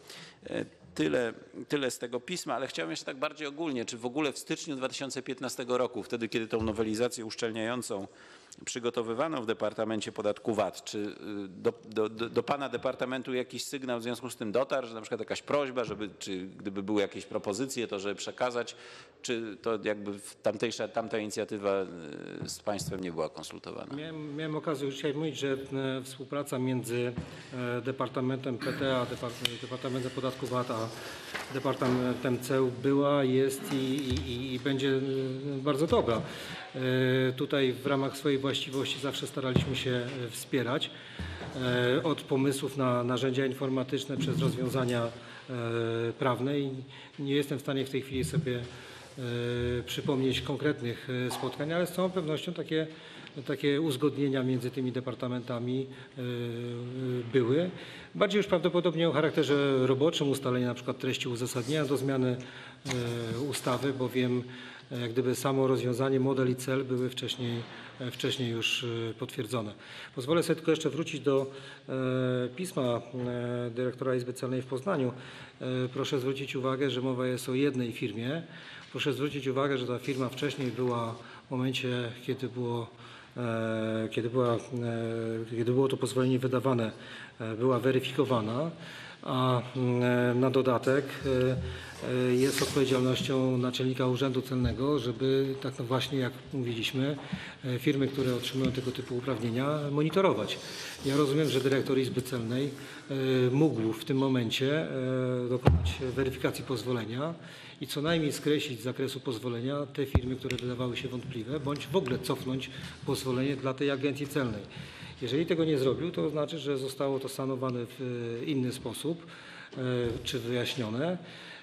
Tyle, tyle z tego pisma, ale chciałem jeszcze tak bardziej ogólnie, czy w ogóle w styczniu dwa tysiące piętnastego roku, wtedy kiedy tą nowelizację uszczelniającą przygotowywano w Departamencie Podatku V A T, czy do, do, do, do pana departamentu jakiś sygnał w związku z tym dotarł, że na przykład jakaś prośba, żeby, czy gdyby były jakieś propozycje, to żeby przekazać, czy to jakby tamtejsza, tamta inicjatywa z państwem nie była konsultowana? Miałem, miałem okazję już dzisiaj mówić, że e, współpraca między e, Departamentem P T a Depart Departamentem Podatku V A T a Departamentem C E U była, jest i, i, i będzie bardzo dobra. E, tutaj w ramach swojej właściwości zawsze staraliśmy się wspierać. E, od pomysłów na narzędzia informatyczne przez rozwiązania e, prawne i nie jestem w stanie w tej chwili sobie e, przypomnieć konkretnych spotkań, ale z całą pewnością takie takie uzgodnienia między tymi departamentami były. Bardziej już prawdopodobnie o charakterze roboczym, ustalenie na przykład treści uzasadnienia do zmiany ustawy, bowiem jak gdyby samo rozwiązanie, model i cel były wcześniej, wcześniej już potwierdzone. Pozwolę sobie tylko jeszcze wrócić do pisma dyrektora Izby Celnej w Poznaniu. Proszę zwrócić uwagę, że mowa jest o jednej firmie. Proszę zwrócić uwagę, że ta firma wcześniej była w momencie, kiedy było Kiedy, była, kiedy było to pozwolenie wydawane, była weryfikowana, a na dodatek jest odpowiedzialnością naczelnika Urzędu Celnego, żeby tak no właśnie jak mówiliśmy, firmy, które otrzymują tego typu uprawnienia, monitorować. Ja rozumiem, że dyrektor Izby Celnej mógł w tym momencie dokonać weryfikacji pozwolenia i co najmniej skreślić z zakresu pozwolenia te firmy, które wydawały się wątpliwe, bądź w ogóle cofnąć pozwolenie dla tej agencji celnej. Jeżeli tego nie zrobił, to znaczy, że zostało to stanowane w inny sposób czy wyjaśnione,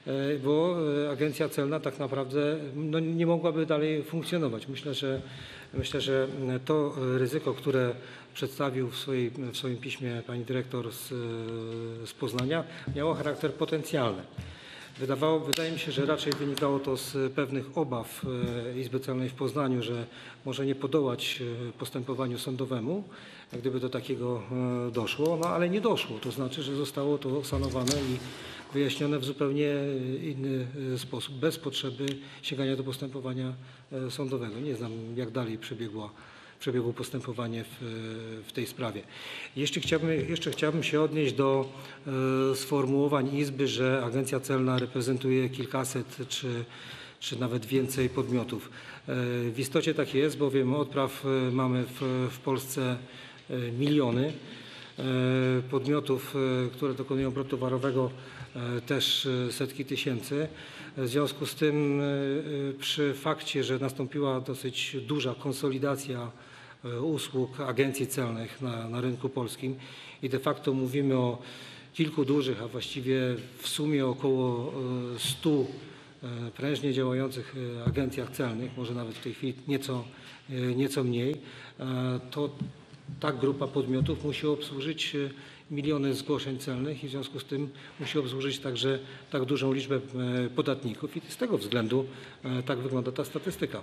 bo agencja celna tak naprawdę no, nie mogłaby dalej funkcjonować. Myślę, że myślę, że to ryzyko, które przedstawił w, swojej, w swoim piśmie pani dyrektor z, z Poznania, miało charakter potencjalny. Wydawało, wydaje mi się, że raczej wynikało to z pewnych obaw Izby Celnej w Poznaniu, że może nie podołać postępowaniu sądowemu, jak gdyby do takiego doszło, no ale nie doszło. To znaczy, że zostało to sanowane i wyjaśnione w zupełnie inny sposób, bez potrzeby sięgania do postępowania sądowego. Nie znam, jak dalej przebiegła przebiegło postępowanie w, w tej sprawie. Jeszcze chciałbym, jeszcze chciałbym się odnieść do e, sformułowań Izby, że Agencja Celna reprezentuje kilkaset czy, czy nawet więcej podmiotów. E, w istocie tak jest, bowiem odpraw e, mamy w, w Polsce e, miliony. E, podmiotów, e, które dokonują obrotu towarowego e, też e, setki tysięcy. W związku z tym e, przy fakcie, że nastąpiła dosyć duża konsolidacja usług agencji celnych na, na rynku polskim i de facto mówimy o kilku dużych, a właściwie w sumie około stu prężnie działających agencjach celnych, może nawet w tej chwili nieco, nieco mniej, to ta grupa podmiotów musi obsłużyć miliony zgłoszeń celnych i w związku z tym musi obsłużyć także tak dużą liczbę podatników i z tego względu tak wygląda ta statystyka.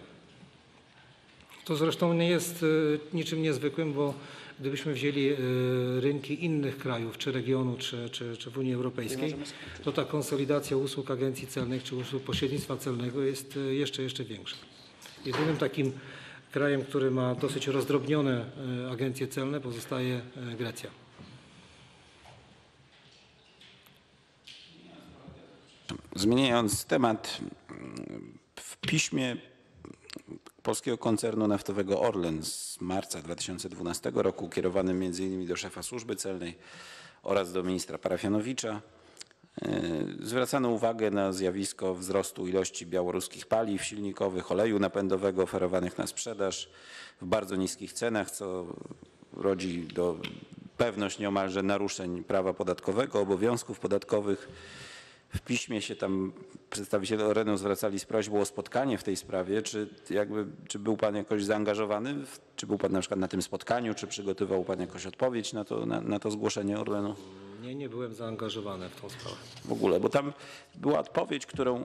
To zresztą nie jest niczym niezwykłym, bo gdybyśmy wzięli rynki innych krajów, czy regionu, czy, czy, czy w Unii Europejskiej, to ta konsolidacja usług agencji celnych, czy usług pośrednictwa celnego jest jeszcze, jeszcze większa. Jedynym takim krajem, który ma dosyć rozdrobnione agencje celne, pozostaje Grecja. Zmieniając temat, w piśmie polskiego koncernu naftowego Orlen z marca dwa tysiące dwunastego roku, kierowanym między innymi do szefa służby celnej oraz do ministra Parafianowicza, zwracano uwagę na zjawisko wzrostu ilości białoruskich paliw silnikowych, oleju napędowego oferowanych na sprzedaż w bardzo niskich cenach, co rodzi do pewność nieomalże naruszeń prawa podatkowego, obowiązków podatkowych. W piśmie się tam przedstawiciele Orlenu zwracali z prośbą o spotkanie w tej sprawie. Czy, jakby, czy był pan jakoś zaangażowany? W, czy był pan na przykład na tym spotkaniu? Czy przygotował pan jakoś odpowiedź na to, na, na to zgłoszenie Orlenu? Nie, nie byłem zaangażowany w tą sprawę. W ogóle, bo tam była odpowiedź, którą,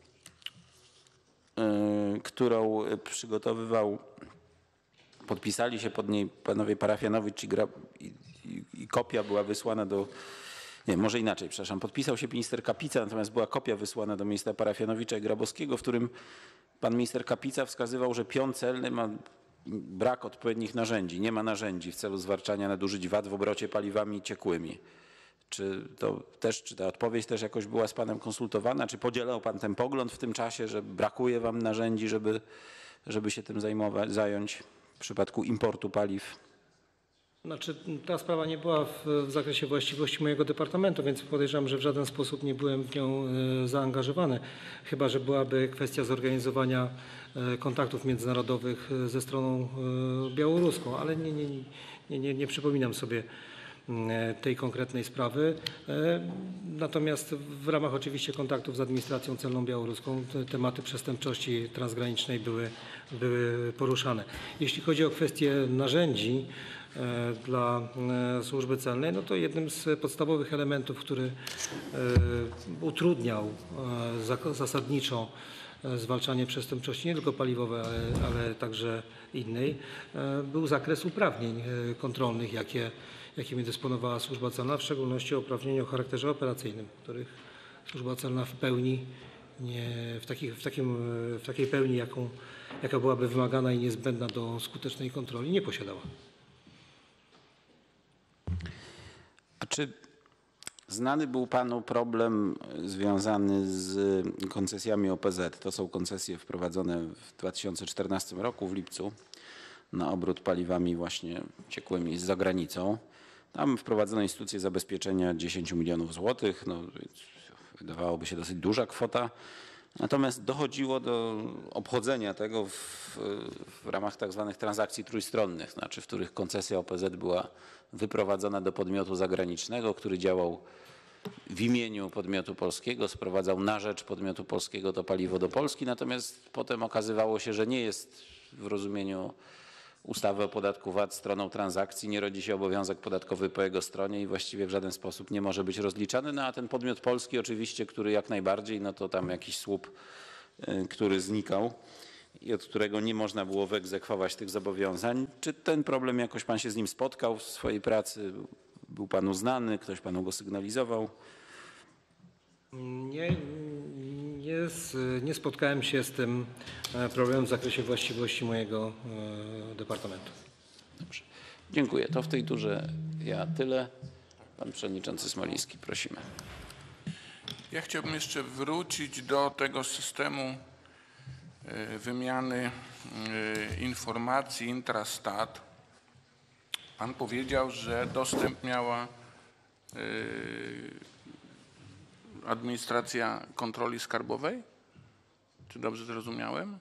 yy, którą przygotowywał, podpisali się pod niej panowie Parafianowicz i, Gra, i, i, i kopia była wysłana do, nie, może inaczej, przepraszam, podpisał się minister Kapica, natomiast była kopia wysłana do ministra Parafianowicza i Grabowskiego, w którym pan minister Kapica wskazywał, że pion celny ma brak odpowiednich narzędzi, nie ma narzędzi w celu zwalczania nadużyć V A T w obrocie paliwami ciekłymi. Czy to też, czy ta odpowiedź też jakoś była z panem konsultowana? Czy podzielał pan ten pogląd w tym czasie, że brakuje wam narzędzi, żeby, żeby się tym zajmować, zająć w przypadku importu paliw? Znaczy, ta sprawa nie była w, w zakresie właściwości mojego departamentu, więc podejrzewam, że w żaden sposób nie byłem w nią e, zaangażowany. Chyba że byłaby kwestia zorganizowania e, kontaktów międzynarodowych e, ze stroną e, białoruską, ale nie, nie, nie, nie, nie przypominam sobie e, tej konkretnej sprawy. E, natomiast w ramach oczywiście kontaktów z administracją celną białoruską te tematy przestępczości transgranicznej były, były poruszane. Jeśli chodzi o kwestię narzędzi dla służby celnej, no to jednym z podstawowych elementów, który utrudniał zasadniczo zwalczanie przestępczości, nie tylko paliwowej, ale, ale także innej, był zakres uprawnień kontrolnych, jakie, jakimi dysponowała służba celna, w szczególności uprawnień o charakterze operacyjnym, których służba celna w pełni, nie, w, takich, w, takim, w takiej pełni, jaką, jaka byłaby wymagana i niezbędna do skutecznej kontroli, nie posiadała. A czy znany był panu problem związany z koncesjami O P Z? To są koncesje wprowadzone w dwa tysiące czternastym roku w lipcu na obrót paliwami właśnie ciekłymi z zagranicą. Tam wprowadzono instytucję zabezpieczenia dziesięć milionów złotych. No, wydawałoby się dosyć duża kwota. Natomiast dochodziło do obchodzenia tego w, w ramach tak zwanych transakcji trójstronnych, znaczy w których koncesja O P Z była wyprowadzona do podmiotu zagranicznego, który działał w imieniu podmiotu polskiego, sprowadzał na rzecz podmiotu polskiego to paliwo do Polski, natomiast potem okazywało się, że nie jest w rozumieniu ustawy o podatku V A T stroną transakcji, nie rodzi się obowiązek podatkowy po jego stronie i właściwie w żaden sposób nie może być rozliczany, no a ten podmiot polski oczywiście, który jak najbardziej, no to tam jakiś słup, który znikał i od którego nie można było wyegzekwować tych zobowiązań. Czy ten problem jakoś pan się z nim spotkał w swojej pracy? Był panu znany? Ktoś panu go sygnalizował? Nie, nie, nie spotkałem się z tym problemem w zakresie właściwości mojego departamentu. Dobrze. Dziękuję. To w tej turze ja tyle. Pan przewodniczący Smoliński, prosimy. Ja chciałbym jeszcze wrócić do tego systemu wymiany informacji Intrastat. Pan powiedział, że dostęp miała administracja kontroli skarbowej? Czy dobrze zrozumiałem?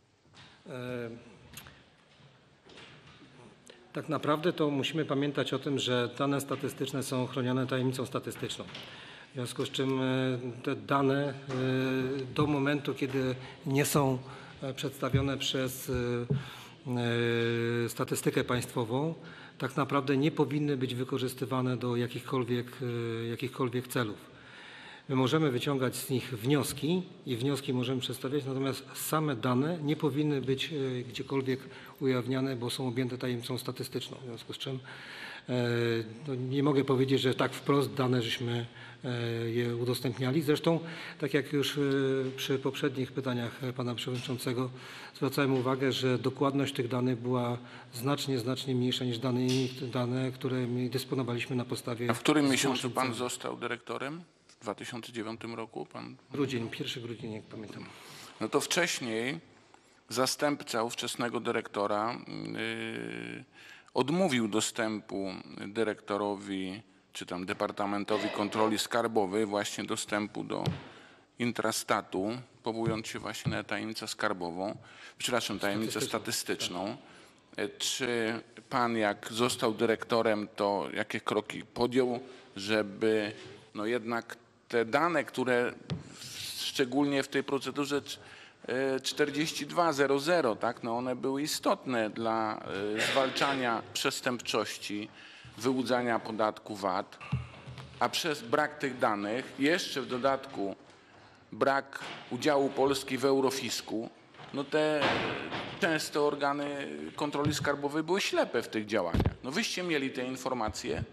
Tak naprawdę to musimy pamiętać o tym, że dane statystyczne są chronione tajemnicą statystyczną. W związku z czym te dane do momentu, kiedy nie są przedstawione przez statystykę państwową, tak naprawdę nie powinny być wykorzystywane do jakichkolwiek, jakichkolwiek celów. My możemy wyciągać z nich wnioski i wnioski możemy przedstawiać, natomiast same dane nie powinny być gdziekolwiek ujawniane, bo są objęte tajemnicą statystyczną. W związku z czym no, nie mogę powiedzieć, że tak wprost dane żeśmy je udostępniali. Zresztą, tak jak już przy poprzednich pytaniach pana przewodniczącego zwracałem uwagę, że dokładność tych danych była znacznie, znacznie mniejsza niż dane, dane którymi dysponowaliśmy na podstawie... A w którym miesiącu pan został dyrektorem? dwa tysiące dziewiątym roku? Pan... Grudzień, pierwszy grudzień, jak pamiętam. No to wcześniej zastępca ówczesnego dyrektora yy, odmówił dostępu dyrektorowi czy tam Departamentowi Kontroli Skarbowej właśnie dostępu do Intrastatu, powołując się właśnie na tajemnicę skarbową, przepraszam, tajemnicę statystyczną. Czy pan, jak został dyrektorem, to jakie kroki podjął, żeby no jednak te dane, które szczególnie w tej procedurze czterdzieści dwa zero zero, tak, no one były istotne dla zwalczania przestępczości, wyłudzania podatku V A T, a przez brak tych danych, jeszcze w dodatku brak udziału Polski w Eurofisku, no te często organy kontroli skarbowej były ślepe w tych działaniach. No wyście mieli te informacje,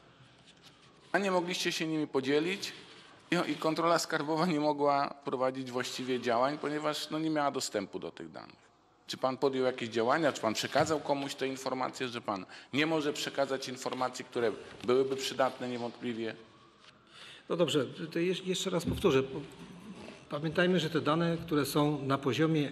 a nie mogliście się nimi podzielić i, i kontrola skarbowa nie mogła prowadzić właściwie działań, ponieważ no, nie miała dostępu do tych danych. Czy pan podjął jakieś działania, czy pan przekazał komuś te informacje, że pan nie może przekazać informacji, które byłyby przydatne niewątpliwie? No dobrze, to jeszcze raz powtórzę. Pamiętajmy, że te dane, które są na poziomie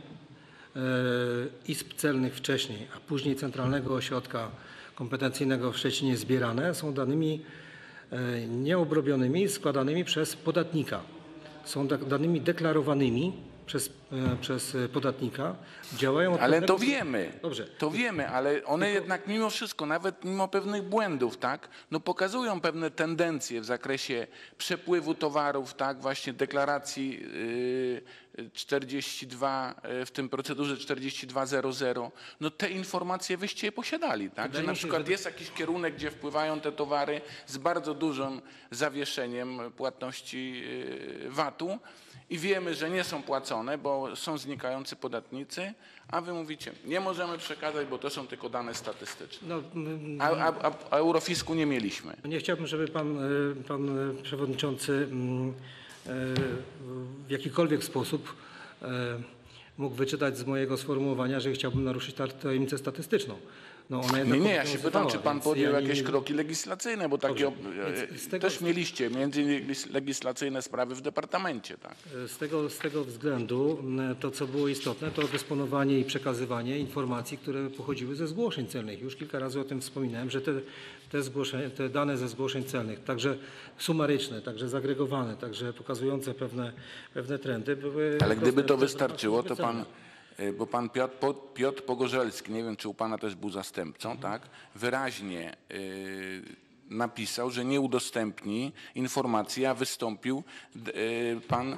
izb celnych wcześniej, a później Centralnego Ośrodka Kompetencyjnego w Szczecinie zbierane, są danymi nieobrobionymi, składanymi przez podatnika. Są danymi deklarowanymi przez, przez podatnika. Działają od Ale pewnego... to wiemy, Dobrze. to wiemy, ale one Tylko... jednak mimo wszystko, nawet mimo pewnych błędów, tak, no pokazują pewne tendencje w zakresie przepływu towarów, tak, właśnie deklaracji yy, czterdzieści dwa, w tym procedurze czterdzieści dwa zero zero, no te informacje wyście je posiadali, tak, Wydaje że na mi się, przykład że... jest jakiś kierunek, gdzie wpływają te towary z bardzo dużym zawieszeniem płatności yy, V A T-u, i wiemy, że nie są płacone, bo są znikający podatnicy, a wy mówicie, nie możemy przekazać, bo to są tylko dane statystyczne. No, A, a, a Eurofisku nie mieliśmy. nie chciałbym, żeby pan, pan przewodniczący w jakikolwiek sposób mógł wyczytać z mojego sformułowania, że chciałbym naruszyć tajemnicę statystyczną. No ona Nie, nie, ja się pytam, czy pan podjął ja jakieś nie... kroki legislacyjne, bo takie Więc z tego- też mieliście, między innymi legislacyjne sprawy w departamencie, tak? Z tego, z tego względu m, to, co było istotne, to dysponowanie i przekazywanie informacji, które pochodziły ze zgłoszeń celnych. Już kilka razy o tym wspominałem, że te, te, zgłoszenia, te dane ze zgłoszeń celnych, także sumaryczne, także zagregowane, także pokazujące pewne, pewne trendy były... Ale gdyby to dostępne wystarczyło, do to pan, y, bo pan Piotr, Po- Piotr Pogorzelski, nie wiem, czy u pana też był zastępcą, tak, wyraźnie y, napisał, że nie udostępni informacji, a wystąpił d- y, pan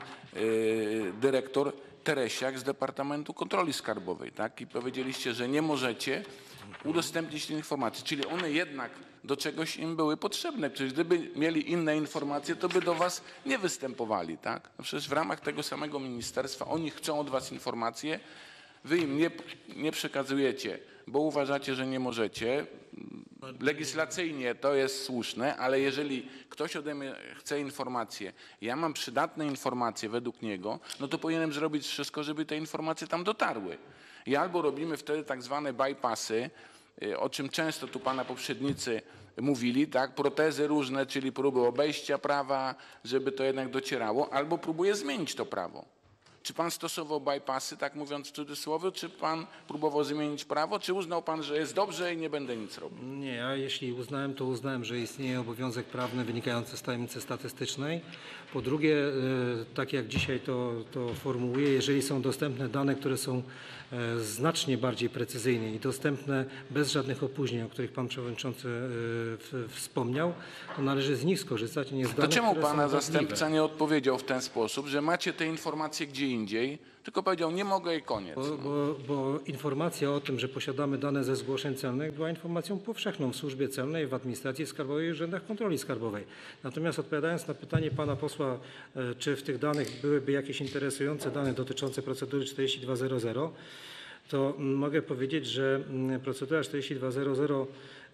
y, dyrektor Teresiak z Departamentu Kontroli Skarbowej, tak, i powiedzieliście, że nie możecie udostępnić tej informacji, czyli one jednak do czegoś im były potrzebne. Przecież gdyby mieli inne informacje, to by do was nie występowali, tak? No przecież w ramach tego samego ministerstwa oni chcą od was informacje, wy im nie, nie przekazujecie, bo uważacie, że nie możecie. Legislacyjnie to jest słuszne, ale jeżeli ktoś ode mnie chce informacje, ja mam przydatne informacje według niego, no to powinienem zrobić wszystko, żeby te informacje tam dotarły. I albo robimy wtedy tak zwane bypassy, o czym często tu pana poprzednicy mówili, tak, protezy różne, czyli próby obejścia prawa, żeby to jednak docierało, albo próbuje zmienić to prawo. Czy pan stosował bypassy, tak mówiąc w cudzysłowie, czy pan próbował zmienić prawo, czy uznał pan, że jest dobrze i nie będę nic robił? Nie, ja jeśli uznałem, to uznałem, że istnieje obowiązek prawny wynikający z tajemnicy statystycznej. Po drugie, tak jak dzisiaj to, to formułuję, jeżeli są dostępne dane, które są znacznie bardziej precyzyjne i dostępne bez żadnych opóźnień, o których pan przewodniczący wspomniał, to należy z nich skorzystać. Nie z To danych, czemu które są pana wadliwe. zastępca nie odpowiedział w ten sposób, że macie te informacje gdzie indziej, tylko powiedział, nie mogę i koniec. Bo, No. bo, bo informacja o tym, że posiadamy dane ze zgłoszeń celnych, była informacją powszechną w służbie celnej, w administracji skarbowej i urzędach kontroli skarbowej. Natomiast odpowiadając na pytanie pana posła, e, czy w tych danych byłyby jakieś interesujące dane dotyczące procedury czterdzieści dwa zero zero, to mm, mogę powiedzieć, że mm, procedura czterdzieści dwa zero zero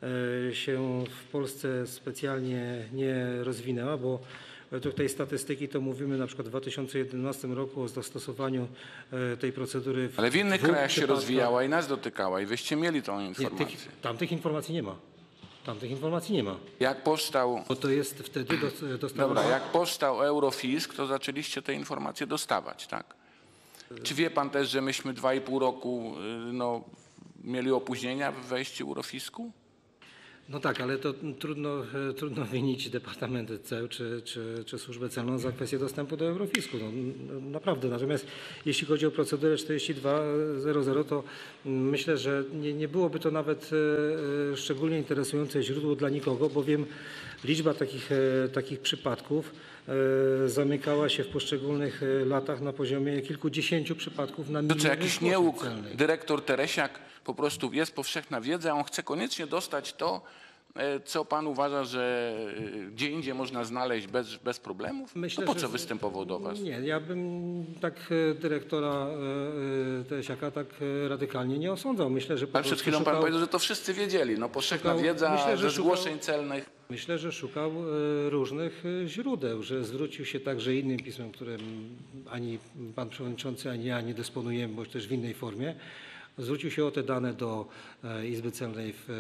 e, się w Polsce specjalnie nie rozwinęła, bo według tej statystyki to mówimy na przykład w dwa tysiące jedenastym roku o zastosowaniu e, tej procedury w Ale w innych dwóch krajach się przypadkach. rozwijała i nas dotykała i wyście mieli tą Nie, informację. tych, tamtych informacji nie ma. Tam tych informacji nie ma. Jak powstał, Bo to jest wtedy dos- dostawane... dobra, jak powstał Eurofisk, to zaczęliście te informacje dostawać, tak? Czy wie pan też, że myśmy dwa i pół roku y, no, mieli opóźnienia w wejściu Eurofisku? No tak, ale to trudno, e, trudno winić Departament Ceł czy, czy, czy Służbę Celną za kwestię dostępu do Eurofisku. No, n- naprawdę. Natomiast jeśli chodzi o procedurę czterdzieści dwa zero zero, to mm, myślę, że nie, nie byłoby to nawet e, e, szczególnie interesujące źródło dla nikogo, bowiem liczba takich, e, takich przypadków e, zamykała się w poszczególnych e, latach na poziomie kilkudziesięciu przypadków na To milion czy jakiś zgłoszeń niełuk, celnych. dyrektor Teresiak po prostu jest powszechna wiedza, a on chce koniecznie dostać to, e, co pan uważa, że e, gdzie indziej można znaleźć bez, bez problemów? Myślę, to po że co z- występował do was? Nie, ja bym tak e, dyrektora e, e, Teresiaka tak e, radykalnie nie osądzał. Myślę, że po Ale przed prostu chwilą pan szukał, powiedział, że to wszyscy wiedzieli. No powszechna szukał- wiedza myślę, że ze szukał- zgłoszeń celnych. myślę, że szukał e, różnych e, źródeł, że zwrócił się także innym pismem, którym ani pan przewodniczący, ani ja nie dysponujemy, bądź też w innej formie. Zwrócił się o te dane do e, Izby Celnej w, e,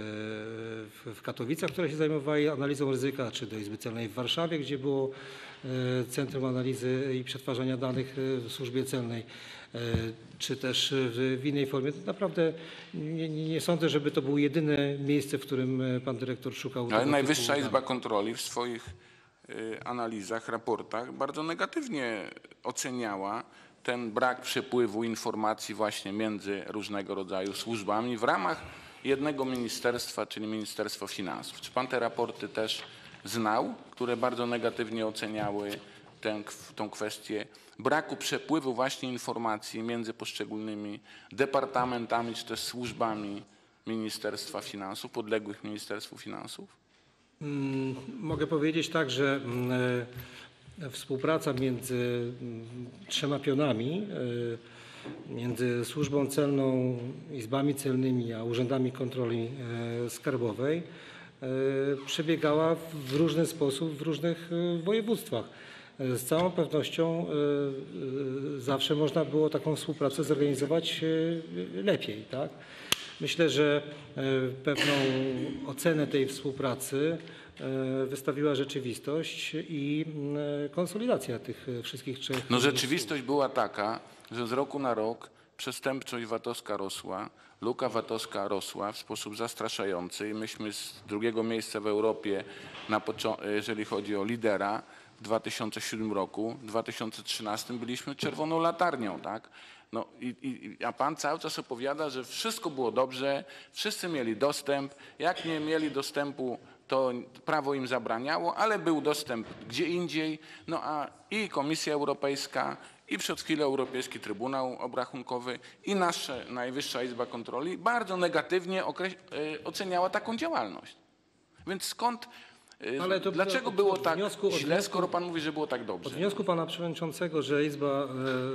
w, w Katowicach, które się zajmowały analizą ryzyka, czy do Izby Celnej w Warszawie, gdzie było e, Centrum Analizy i Przetwarzania Danych e, w Służbie Celnej, e, czy też w, w innej formie. Naprawdę nie, nie, nie sądzę, żeby to było jedyne miejsce, w którym e, pan dyrektor szukał. Ale tego Najwyższa typu Izba danych. Kontroli w swoich y, analizach, raportach bardzo negatywnie oceniała ten brak przepływu informacji właśnie między różnego rodzaju służbami w ramach jednego ministerstwa, czyli Ministerstwa Finansów. Czy pan te raporty też znał, które bardzo negatywnie oceniały tę, tą kwestię braku przepływu właśnie informacji między poszczególnymi departamentami czy też służbami Ministerstwa Finansów, podległych Ministerstwu Finansów? Mm, Mogę powiedzieć tak, że mm, e, współpraca między mm, trzema pionami, e, między Służbą Celną, Izbami Celnymi, a Urzędami Kontroli e, Skarbowej e, przebiegała w różny sposób w różnych e, województwach. E, Z całą pewnością e, e, zawsze można było taką współpracę zorganizować e, lepiej, tak? Myślę, że e, pewną ocenę tej współpracy e, wystawiła rzeczywistość i mm, konsolidacja tych e, wszystkich trzech. No rzeczywistość była taka, że z roku na rok przestępczość VAT-owska rosła, luka VAT-owska rosła w sposób zastraszający i myśmy z drugiego miejsca w Europie, na poczo- jeżeli chodzi o lidera, w dwa tysiące siódmym roku, w dwa tysiące trzynastym byliśmy czerwoną latarnią, tak? No i, i, a pan cały czas opowiada, że wszystko było dobrze, wszyscy mieli dostęp, jak nie mieli dostępu, to prawo im zabraniało, ale był dostęp gdzie indziej, no a i Komisja Europejska, i przed chwilą Europejski Trybunał Obrachunkowy, i nasza Najwyższa Izba Kontroli bardzo negatywnie okreś- y, oceniała taką działalność. Więc skąd, y, Ale to dlaczego od- było od tak wniosku- od źle, wniosku- skoro pan mówi, że było tak Od dobrze? wniosku pana przewodniczącego, że Izba,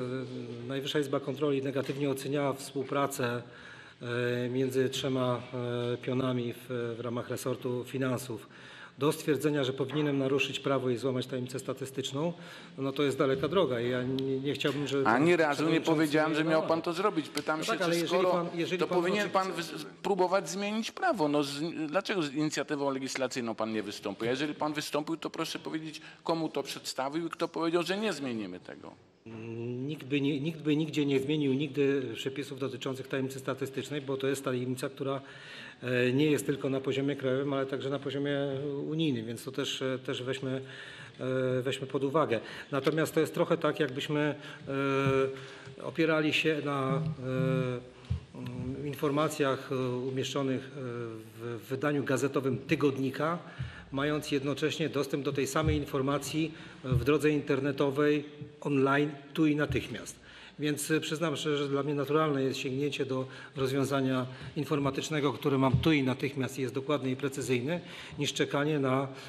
e, Najwyższa Izba Kontroli negatywnie oceniała współpracę e, między trzema e, pionami w, w ramach resortu finansów, do stwierdzenia, że powinienem naruszyć prawo i złamać tajemnicę statystyczną, no to jest daleka droga i ja nie, nie chciałbym, żeby... Ani pan razu nie przewodniczący powiedziałem, że miał dawał. pan to zrobić. Pytam No się, tak, ale czy jeżeli skoro, pan- jeżeli to pan powinien chodzi- pan wys- próbować zmienić prawo. No, z, dlaczego z inicjatywą legislacyjną pan nie występuje? Jeżeli pan wystąpił, to proszę powiedzieć, komu to przedstawił i kto powiedział, że nie zmienimy tego. Nikt by, nie, nikt by nigdzie nie zmienił nigdy przepisów dotyczących tajemnicy statystycznej, bo to jest tajemnica, która e, nie jest tylko na poziomie krajowym, ale także na poziomie unijnym, więc to też, e, też weźmy, e, weźmy pod uwagę. Natomiast to jest trochę tak, jakbyśmy e, opierali się na e, mm, informacjach e, umieszczonych e, w wydaniu gazetowym tygodnika, mając jednocześnie dostęp do tej samej informacji w drodze internetowej, online, tu i natychmiast. Więc y, przyznam szczerze, że dla mnie naturalne jest sięgnięcie do rozwiązania informatycznego, które mam tu i natychmiast i jest dokładny i precyzyjny, niż czekanie na e,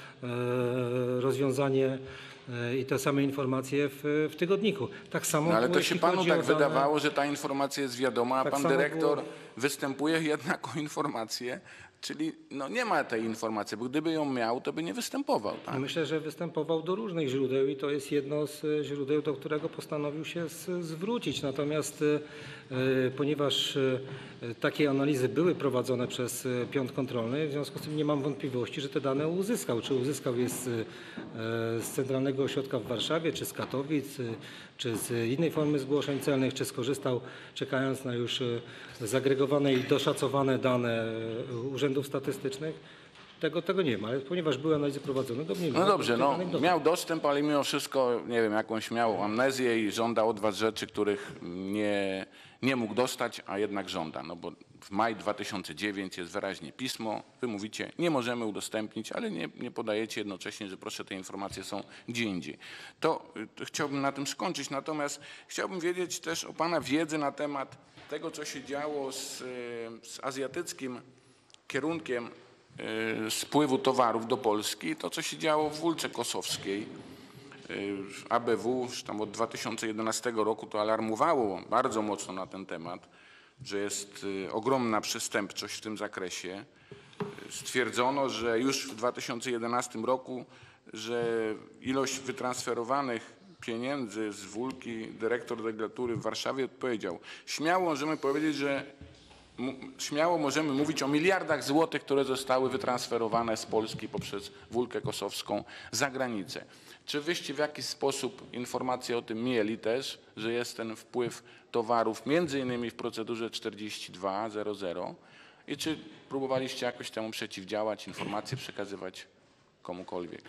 rozwiązanie e, i te same informacje w, w tygodniku. Tak samo No, ale było, to jeśli się panu chodzi tak o dane- wydawało, że ta informacja jest wiadoma, a Tak pan samo dyrektor było- występuje jednak o informację, czyli no, nie ma tej informacji, bo gdyby ją miał, to by nie występował. Tak? Myślę, że występował do różnych źródeł i to jest jedno z e, źródeł, do którego postanowił się z, zwrócić. Natomiast ponieważ takie analizy były prowadzone przez piąt kontrolny, w związku z tym nie mam wątpliwości, że te dane uzyskał. Czy uzyskał je z, z Centralnego Ośrodka w Warszawie, czy z Katowic, czy z innej formy zgłoszeń celnych, czy skorzystał, czekając na już zagregowane i doszacowane dane urzędów statystycznych. Tego, tego nie ma, ale ponieważ były analizy prowadzone, to nie ma. No dobrze, no, miał dostęp, ale mimo wszystko, nie wiem, jakąś miał amnezję i żąda od was rzeczy, których nie, nie mógł dostać, a jednak żąda. No bo w maju dwa tysiące dziewiątym jest wyraźnie pismo, wy mówicie, nie możemy udostępnić, ale nie, nie podajecie jednocześnie, że proszę, te informacje są gdzie indziej. To, to chciałbym na tym skończyć, natomiast chciałbym wiedzieć też o pana wiedzę na temat tego, co się działo z, z azjatyckim kierunkiem spływu towarów do Polski, to co się działo w Wólce Kosowskiej. A B W już tam od dwa tysiące jedenastego roku to alarmowało bardzo mocno na ten temat, że jest ogromna przestępczość w tym zakresie. Stwierdzono, że już w dwa tysiące jedenastym roku, że ilość wytransferowanych pieniędzy z Wólki dyrektor delegatury w Warszawie odpowiedział: śmiało możemy powiedzieć, że Śmiało możemy mówić o miliardach złotych, które zostały wytransferowane z Polski poprzez Wólkę Kosowską za granicę. Czy wyście w jakiś sposób informacje o tym mieli też, że jest ten wpływ towarów między innymi w procedurze czterdzieści dwa zero zero i czy próbowaliście jakoś temu przeciwdziałać, informacje przekazywać komukolwiek?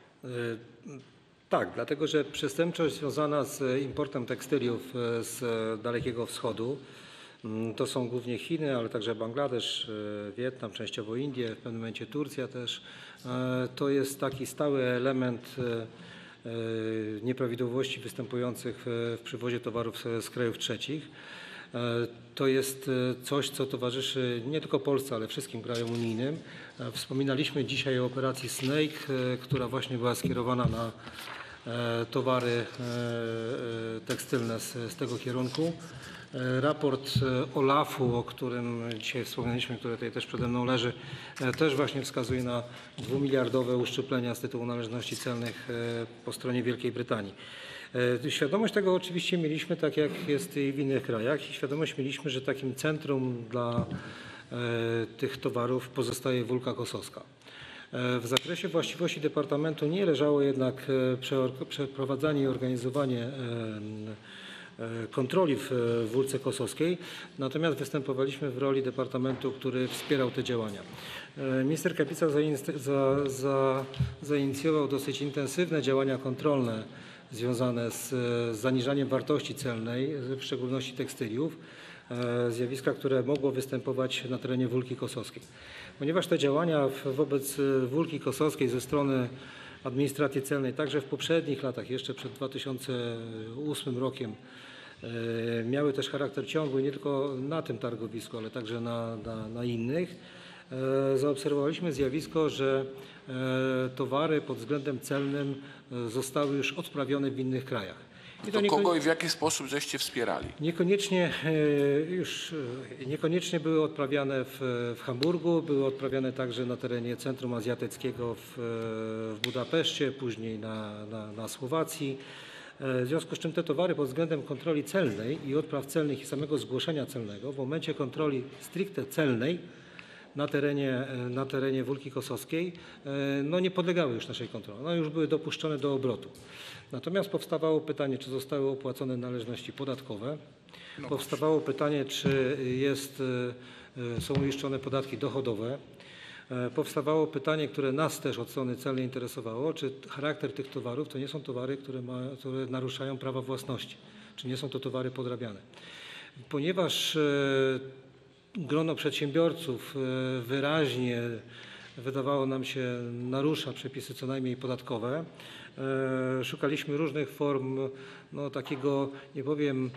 Tak, dlatego że przestępczość związana z importem tekstyliów z Dalekiego Wschodu, to są głównie Chiny, ale także Bangladesz, Wietnam, częściowo Indie, w pewnym momencie Turcja też. To jest taki stały element nieprawidłowości występujących w przywozie towarów z krajów trzecich. To jest coś, co towarzyszy nie tylko Polsce, ale wszystkim krajom unijnym. Wspominaliśmy dzisiaj o operacji Snake, która właśnie była skierowana na towary tekstylne z, z tego kierunku. Raport olafu, o którym dzisiaj wspomnieliśmy, który tutaj też przede mną leży, też właśnie wskazuje na dwumiliardowe uszczuplenia z tytułu należności celnych po stronie Wielkiej Brytanii. Świadomość tego oczywiście mieliśmy, tak jak jest i w innych krajach, i świadomość mieliśmy, że takim centrum dla tych towarów pozostaje Wólka Kosowska. W zakresie właściwości Departamentu nie leżało jednak przeprowadzanie i organizowanie kontroli w Wólce Kosowskiej, natomiast występowaliśmy w roli Departamentu, który wspierał te działania. Minister Kapica za, za, zainicjował dosyć intensywne działania kontrolne związane z zaniżaniem wartości celnej, w szczególności tekstyliów, zjawiska, które mogło występować na terenie Wólki Kosowskiej. Ponieważ te działania wobec Wólki Kosowskiej ze strony administracji celnej, także w poprzednich latach, jeszcze przed dwa tysiące ósmym rokiem, miały też charakter ciągły nie tylko na tym targowisku, ale także na, na, na innych. Zaobserwowaliśmy zjawisko, że towary pod względem celnym zostały już odprawione w innych krajach. I to kogo i w jaki sposób żeście wspierali? Niekoniecznie, już, niekoniecznie były odprawiane w, w Hamburgu, były odprawiane także na terenie Centrum Azjatyckiego w, w Budapeszcie, później na, na, na Słowacji. W związku z czym te towary pod względem kontroli celnej i odpraw celnych i samego zgłoszenia celnego w momencie kontroli stricte celnej na terenie, na terenie Wólki Kosowskiej no nie podlegały już naszej kontroli, no już były dopuszczone do obrotu. Natomiast powstawało pytanie, czy zostały opłacone należności podatkowe. Powstawało pytanie, czy jest, są uiszczone podatki dochodowe. Powstawało pytanie, które nas też od strony celnej interesowało, czy charakter tych towarów to nie są towary, które, ma, które naruszają prawa własności, czy nie są to towary podrabiane. Ponieważ grono przedsiębiorców wyraźnie, wydawało nam się, narusza przepisy co najmniej podatkowe, szukaliśmy różnych form no, takiego, nie powiem,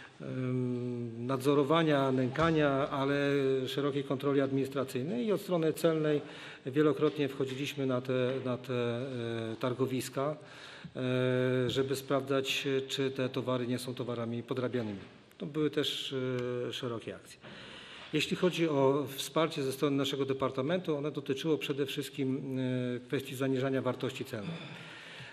nadzorowania, nękania, ale szerokiej kontroli administracyjnej i od strony celnej wielokrotnie wchodziliśmy na te, na te targowiska, żeby sprawdzać, czy te towary nie są towarami podrabianymi. To były też szerokie akcje. Jeśli chodzi o wsparcie ze strony naszego departamentu, ono dotyczyło przede wszystkim kwestii zaniżania wartości celnej.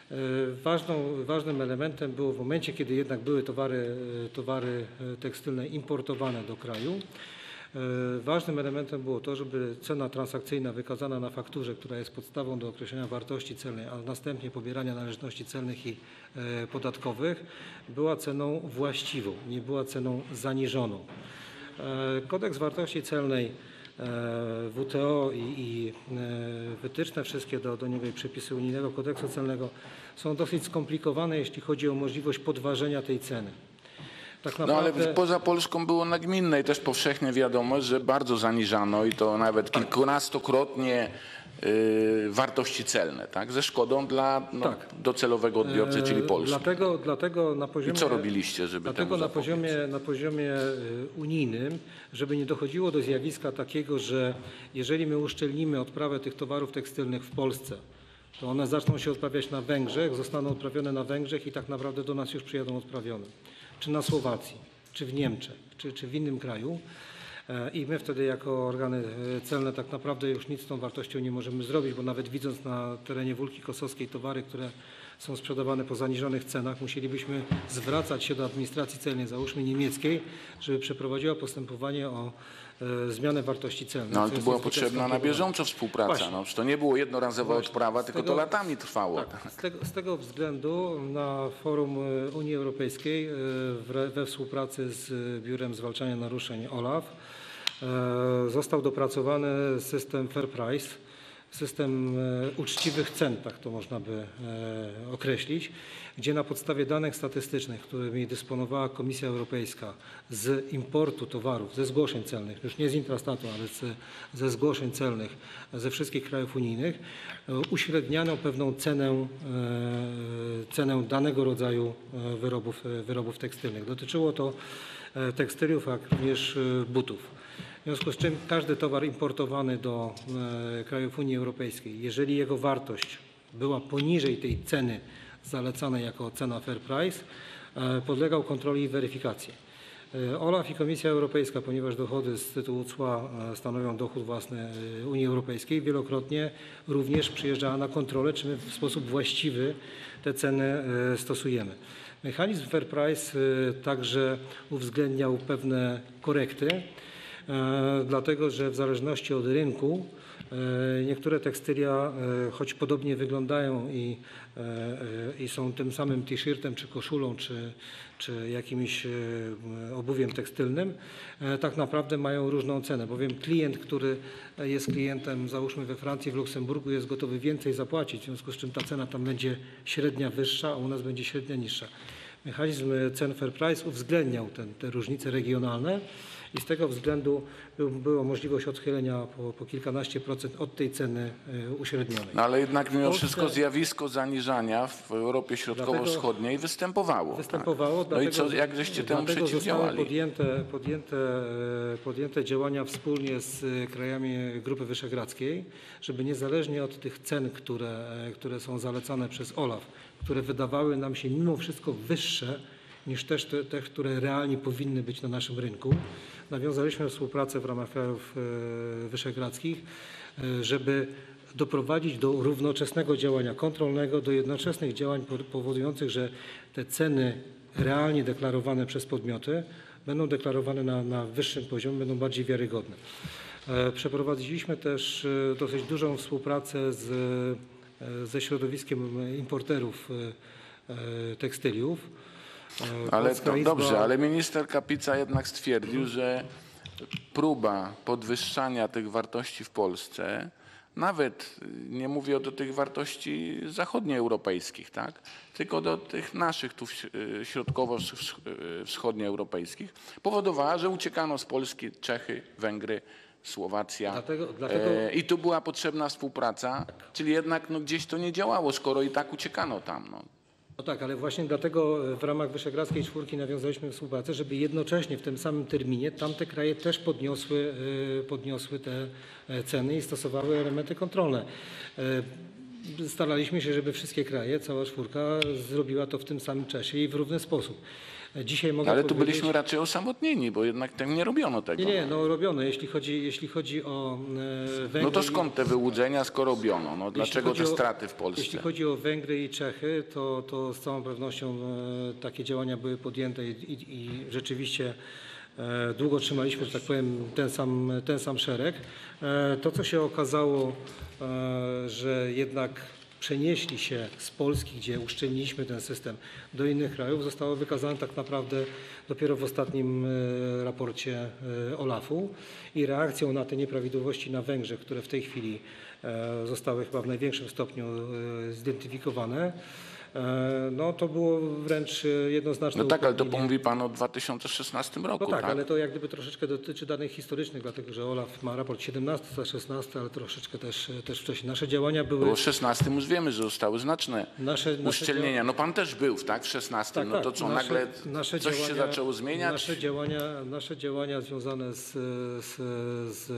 Ważną, ważnym elementem było w momencie, kiedy jednak były towary, towary tekstylne importowane do kraju, ważnym elementem było to, żeby cena transakcyjna wykazana na fakturze, która jest podstawą do określenia wartości celnej, a następnie pobierania należności celnych i podatkowych, była ceną właściwą, nie była ceną zaniżoną. Kodeks wartości celnej, W T O i, i wytyczne wszystkie do, do niego i przepisy unijnego kodeksu celnego są dosyć skomplikowane, jeśli chodzi o możliwość podważenia tej ceny. Tak No naprawdę, ale poza Polską było nagminne i też powszechnie wiadomo, że bardzo zaniżano i to nawet kilkunastokrotnie y, wartości celne, tak? Ze szkodą dla no, Tak. docelowego odbiorcy, czyli Polski. Dlatego, dlatego na poziomie, I co robiliście, żeby dlatego temu na zapobiec? poziomie, na poziomie y, unijnym, żeby nie dochodziło do zjawiska takiego, że jeżeli my uszczelnimy odprawę tych towarów tekstylnych w Polsce, to one zaczną się odprawiać na Węgrzech, zostaną odprawione na Węgrzech i tak naprawdę do nas już przyjadą odprawione. Czy na Słowacji, czy w Niemczech, czy, czy w innym kraju. I my wtedy jako organy celne tak naprawdę już nic z tą wartością nie możemy zrobić, bo nawet widząc na terenie Wólki Kosowskiej towary, które są sprzedawane po zaniżonych cenach, musielibyśmy zwracać się do administracji celnej, załóżmy niemieckiej, żeby przeprowadziła postępowanie o e, zmianę wartości celnej. No ale co tu jest była niezwykle potrzebna na skomplikowane. bieżąco współpraca. Właśnie. No, to nie było jednorazowa Właśnie. odprawa, Z tylko tego- to latami trwało. Tak, z tego, z tego względu na forum e, Unii Europejskiej e, wre- we współpracy z Biurem Zwalczania Naruszeń OLAF e, został dopracowany system Fair Price, system e, uczciwych cen, tak to można by e, określić, gdzie na podstawie danych statystycznych, którymi dysponowała Komisja Europejska z importu towarów, ze zgłoszeń celnych, już nie z Intrastatu, ale z, ze zgłoszeń celnych ze wszystkich krajów unijnych, e, uśredniano pewną cenę, e, cenę danego rodzaju e, wyrobów, e, wyrobów tekstylnych. Dotyczyło to e, tekstyliów, jak również e, butów. W związku z czym każdy towar importowany do e, krajów Unii Europejskiej, jeżeli jego wartość była poniżej tej ceny zalecanej jako cena Fair Price, e, podlegał kontroli i weryfikacji. E, OLAF i Komisja Europejska, ponieważ dochody z tytułu cła e, stanowią dochód własny e, Unii Europejskiej, wielokrotnie również przyjeżdżała na kontrolę, czy my w sposób właściwy te ceny e, stosujemy. Mechanizm Fair Price e, także uwzględniał pewne korekty, E, dlatego że w zależności od rynku e, niektóre tekstylia, e, choć podobnie wyglądają i, e, e, i są tym samym t-shirtem, czy koszulą, czy, czy jakimś e, obuwiem tekstylnym, e, tak naprawdę mają różną cenę, bowiem klient, który jest klientem, załóżmy we Francji, w Luksemburgu, jest gotowy więcej zapłacić, w związku z czym ta cena tam będzie średnia wyższa, a u nas będzie średnia niższa. Mechanizm cen Fair Price uwzględniał ten, te różnice regionalne i z tego względu był, była możliwość odchylenia po, po kilkanaście procent od tej ceny e, uśrednionej. No ale jednak mimo Polsce- wszystko zjawisko zaniżania w Europie Środkowo-Wschodniej występowało. Występowało, tak? No i dlatego, co, jak żeście temu dlatego zostały przeciwdziałali? podjęte, podjęte, e, podjęte działania wspólnie z e, krajami Grupy Wyszehradzkiej, żeby niezależnie od tych cen, które, e, które są zalecane przez OLAF, które wydawały nam się mimo wszystko wyższe niż też te, te, które realnie powinny być na naszym rynku, nawiązaliśmy współpracę w ramach krajów e, wyszehradzkich, e, żeby doprowadzić do równoczesnego działania kontrolnego, do jednoczesnych działań po- powodujących, że te ceny realnie deklarowane przez podmioty będą deklarowane na, na wyższym poziomie, będą bardziej wiarygodne. E, Przeprowadziliśmy też e, dosyć dużą współpracę z, e, ze środowiskiem importerów e, e, tekstyliów. E, Ale Polska to Izba- dobrze, ale minister Kapica jednak stwierdził, że próba podwyższania tych wartości w Polsce, nawet nie mówię do tych wartości zachodnioeuropejskich, tak? Tylko do tych naszych tu środkowo-wschodnioeuropejskich, powodowała, że uciekano z Polski Czechy, Węgry, Słowacja. Dlatego- dlatego- E, I tu była potrzebna współpraca, czyli jednak no, gdzieś to nie działało, skoro i tak uciekano tam. No. No tak, ale właśnie dlatego w ramach Wyszehradzkiej Czwórki nawiązaliśmy współpracę, żeby jednocześnie w tym samym terminie tamte kraje też podniosły, e, podniosły te e, ceny i stosowały elementy kontrolne. E, Staraliśmy się, żeby wszystkie kraje, cała czwórka zrobiła to w tym samym czasie i w równy sposób. Dzisiaj mogę Ale tu powiedzieć, byliśmy raczej osamotnieni, bo jednak tak nie robiono tego. Nie, nie, no robiono. Jeśli chodzi, jeśli chodzi o e, Węgry... No to skąd te wyłudzenia, skoro robiono? No, dlaczego chodzi te o- straty w Polsce? Jeśli chodzi o Węgry i Czechy, to, to z całą pewnością e, takie działania były podjęte i, i, i rzeczywiście e, długo trzymaliśmy, że tak powiem, ten sam, ten sam szereg. E, to, co się okazało, e, że jednak przenieśli się z Polski, gdzie uszczelniliśmy ten system, do innych krajów, zostało wykazane tak naprawdę dopiero w ostatnim e, raporcie e, OLAF-u i reakcją na te nieprawidłowości na Węgrzech, które w tej chwili e, zostały chyba w największym stopniu e, zidentyfikowane, e, no to było wręcz jednoznaczne No tak, ale to uprawnienie. mówi pan o dwa tysiące szesnastym roku, No tak, tak? ale to jak gdyby troszeczkę dotyczy danych historycznych, dlatego że OLAF ma raport siedemnasty, szesnasty, ale troszeczkę też, też wcześniej. Nasze działania były... Bo w szesnastym już wiemy, że zostały znaczne Nasze- nasze uszczelnienia. No pan też był, tak? W szesnastym. Tak, no to tak. co, Nasze- nagle nasze coś się działania- zaczęło zmieniać? Nasze działania, nasze działania związane z, z, z,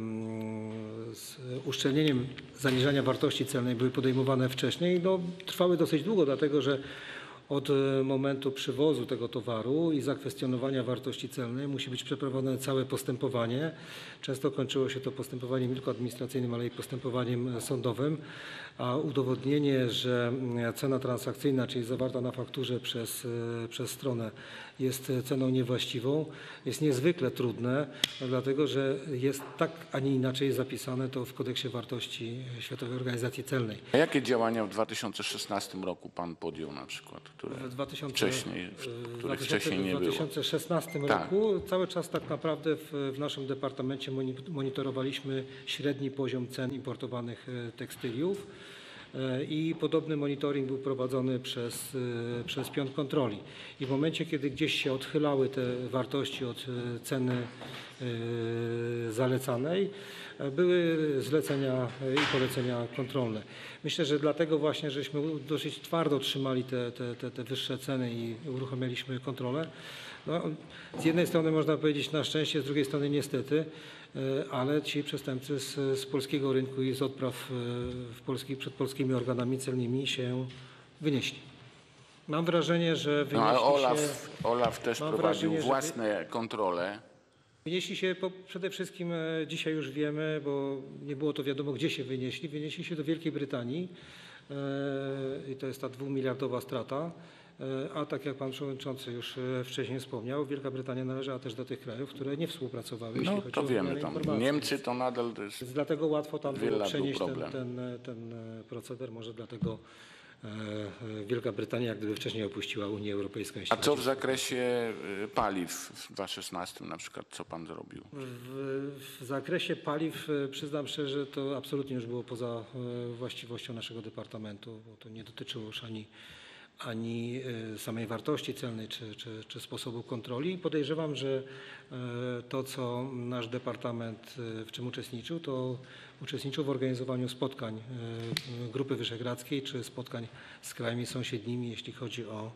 mm, z uszczelnieniem zaniżania wartości celnej były podejmowane wcześniej. No, trwały dosyć długo, dlatego że od e, momentu przywozu tego towaru i zakwestionowania wartości celnej musi być przeprowadzone całe postępowanie. Często kończyło się to postępowaniem nie tylko administracyjnym, ale i postępowaniem sądowym, a udowodnienie, że mm, cena transakcyjna, czyli zawarta na fakturze przez, e, przez stronę, jest ceną niewłaściwą, jest niezwykle trudne, dlatego że jest tak, a nie inaczej zapisane to w Kodeksie Wartości Światowej Organizacji Celnej. A jakie działania w dwa tysiące szesnastym roku pan podjął na przykład, które W dwa tysiące wcześniej, w których 2000 wcześniej nie w było? dwa tysiące szesnastym Tak. roku cały czas tak naprawdę w, w naszym departamencie moni- monitorowaliśmy średni poziom cen importowanych e, tekstyliów e, i podobny monitoring był prowadzony przez, e, przez pion kontroli. I w momencie, kiedy gdzieś się odchylały te wartości od e, ceny e, zalecanej, e, były zlecenia e, i polecenia kontrolne. Myślę, że dlatego właśnie, żeśmy dosyć twardo trzymali te, te, te, te wyższe ceny i uruchamialiśmy kontrolę. No, z jednej strony można powiedzieć na szczęście, z drugiej strony niestety, e, ale ci przestępcy z, z polskiego rynku i z odpraw e, w Polski, przed polskimi organami celnymi się wynieśli. Mam wrażenie, że No ale wynieśli się... Olaf, Olaf też mam prowadził wrażenie, że- własne kontrole. Wynieśli się po, przede wszystkim, e, dzisiaj już wiemy, bo nie było to wiadomo, gdzie się wynieśli. Wynieśli się do Wielkiej Brytanii e, i to jest ta dwumiliardowa strata. E, a tak jak pan przewodniczący już e, wcześniej wspomniał, Wielka Brytania należała też do tych krajów, które nie współpracowały. jeśli No chodzi to o wiemy, wymianę tam informacji. Niemcy to nadal to jest... Więc dlatego łatwo tam wiele było lat był przenieść ten, problem. ten, ten e, proceder. Może dlatego e, e, Wielka Brytania jak gdyby wcześniej opuściła Unię Europejską. jeśli A co chodzi w zakresie y, paliw w dwa tysiące szesnastym na przykład, co pan zrobił? W, w zakresie paliw e, przyznam szczerze, to absolutnie już było poza e, właściwością naszego departamentu, bo to nie dotyczyło już ani, ani e, samej wartości celnej czy, czy, czy sposobu kontroli. I podejrzewam, że e, to, co nasz departament e, w czym uczestniczył, to uczestniczył w organizowaniu spotkań e, Grupy Wyszehradzkiej czy spotkań z krajami sąsiednimi, jeśli chodzi o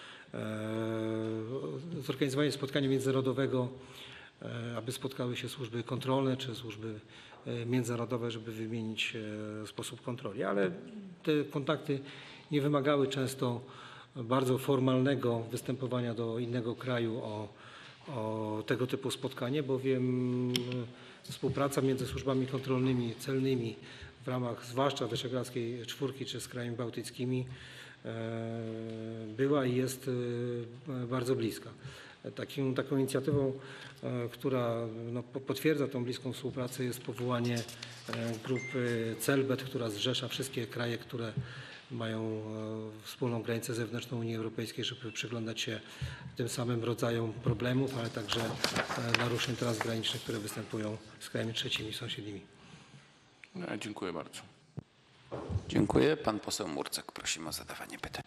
e, zorganizowanie spotkania międzynarodowego, e, aby spotkały się służby kontrolne czy służby e, międzynarodowe, żeby wymienić e, sposób kontroli. Ale te kontakty nie wymagały często bardzo formalnego występowania do innego kraju o, o tego typu spotkanie, bowiem e, współpraca między służbami kontrolnymi, celnymi w ramach zwłaszcza Wyszehradzkiej Czwórki czy z krajami bałtyckimi e, była i jest e, bardzo bliska. Takim, taką inicjatywą, e, która no, po- potwierdza tą bliską współpracę, jest powołanie e, grupy CELBET, która zrzesza wszystkie kraje, które mają e, wspólną granicę zewnętrzną Unii Europejskiej, żeby przyglądać się tym samym rodzajom problemów, ale także e, naruszeń transgranicznych, które występują z krajami trzecimi, sąsiednimi. No, dziękuję bardzo. Dziękuję. Pan poseł Murcek, prosimy o zadawanie pytań.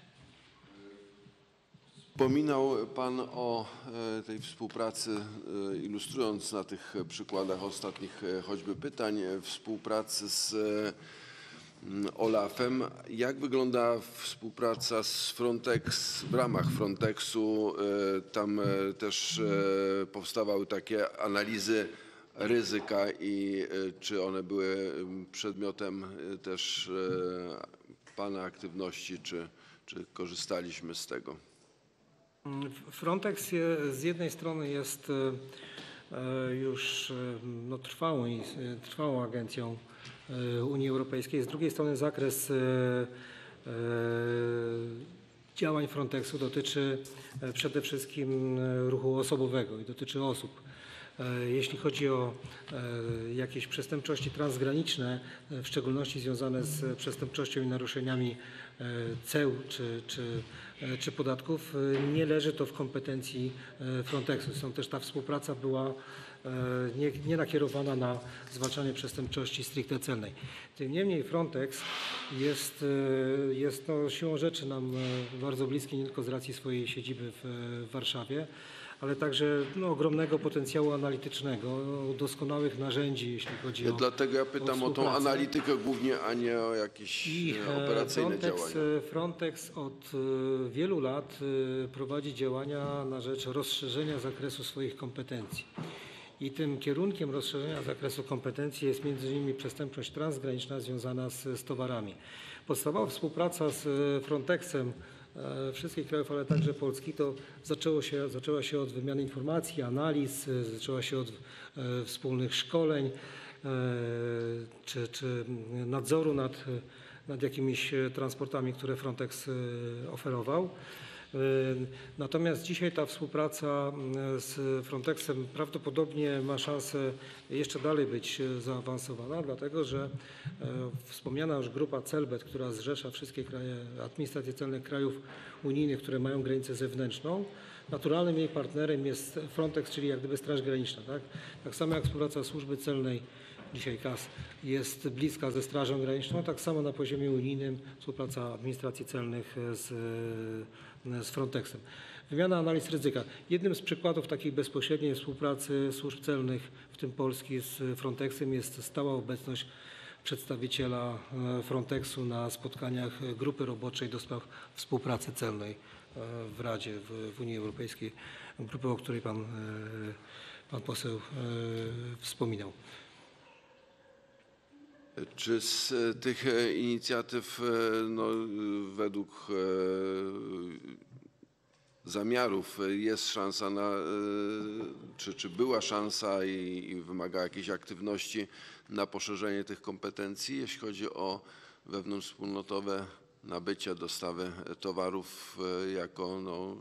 Wspominał pan o e, tej współpracy, e, ilustrując na tych przykładach ostatnich e, choćby pytań, e, współpracy z e, m, OLAF-em. Jak wygląda współpraca z Frontex, w ramach Frontexu? E, Tam e, też e, powstawały takie analizy ryzyka i e, czy one były m, przedmiotem e, też e, pana aktywności, czy, czy korzystaliśmy z tego? Frontex je, z jednej strony jest e, już e, no, trwałą, i- trwałą agencją e, Unii Europejskiej, z drugiej strony zakres e, e, działań Frontexu dotyczy e, przede wszystkim e, ruchu osobowego i dotyczy osób. E, Jeśli chodzi o e, jakieś przestępczości transgraniczne, e, w szczególności związane z przestępczością i naruszeniami e, ceł czy, czy, e, czy podatków, e, nie leży to w kompetencji e, Frontexu. Stąd też ta współpraca była e, nie, nie nakierowana na zwalczanie przestępczości stricte celnej. Tym niemniej Frontex jest, e, jest no, siłą rzeczy nam e, bardzo bliski nie tylko z racji swojej siedziby w, w Warszawie, ale także no, ogromnego potencjału analitycznego, doskonałych narzędzi, jeśli chodzi o Dlatego ja pytam o tą współpracę. analitykę głównie, a nie o jakieś I e, e, operacyjne Frontex, działania. e, Frontex od e, wielu lat e, prowadzi działania na rzecz rozszerzenia zakresu swoich kompetencji. I tym kierunkiem rozszerzenia zakresu kompetencji jest między innymi przestępczość transgraniczna związana z, z towarami. Podstawowa współpraca z e, Frontexem e, wszystkich krajów, ale także Polski, to zaczęło się, zaczęła się od wymiany informacji, analiz, e, zaczęła się od e, wspólnych szkoleń e, czy, czy nadzoru nad, nad jakimiś e, transportami, które Frontex e, oferował. E, Natomiast dzisiaj ta współpraca e, z Frontexem prawdopodobnie ma szansę jeszcze dalej być e, zaawansowana, dlatego że e, wspomniana już grupa CELBET, która zrzesza wszystkie kraje, administracje celne krajów unijnych, które mają granicę zewnętrzną, naturalnym jej partnerem jest Frontex, czyli jak gdyby Straż Graniczna. Tak, tak samo jak współpraca służby celnej, dzisiaj K A S, jest bliska ze Strażą Graniczną, tak samo na poziomie unijnym współpraca administracji celnych z, z Frontexem. Wymiana analiz ryzyka. Jednym z przykładów takiej bezpośredniej współpracy służb celnych, w tym Polski, z Frontexem jest stała obecność przedstawiciela e, Frontexu na spotkaniach grupy roboczej do spraw współpracy celnej e, w Radzie, w, w Unii Europejskiej, grupy, o której pan, e, pan poseł e, wspominał. Czy z e, tych e, inicjatyw e, no, e, według e, zamiarów e, jest szansa na, e, czy, czy była szansa i, i wymaga jakiejś aktywności na poszerzenie tych kompetencji, jeśli chodzi o wewnątrzwspólnotowe nabycie, dostawę towarów e, jako no,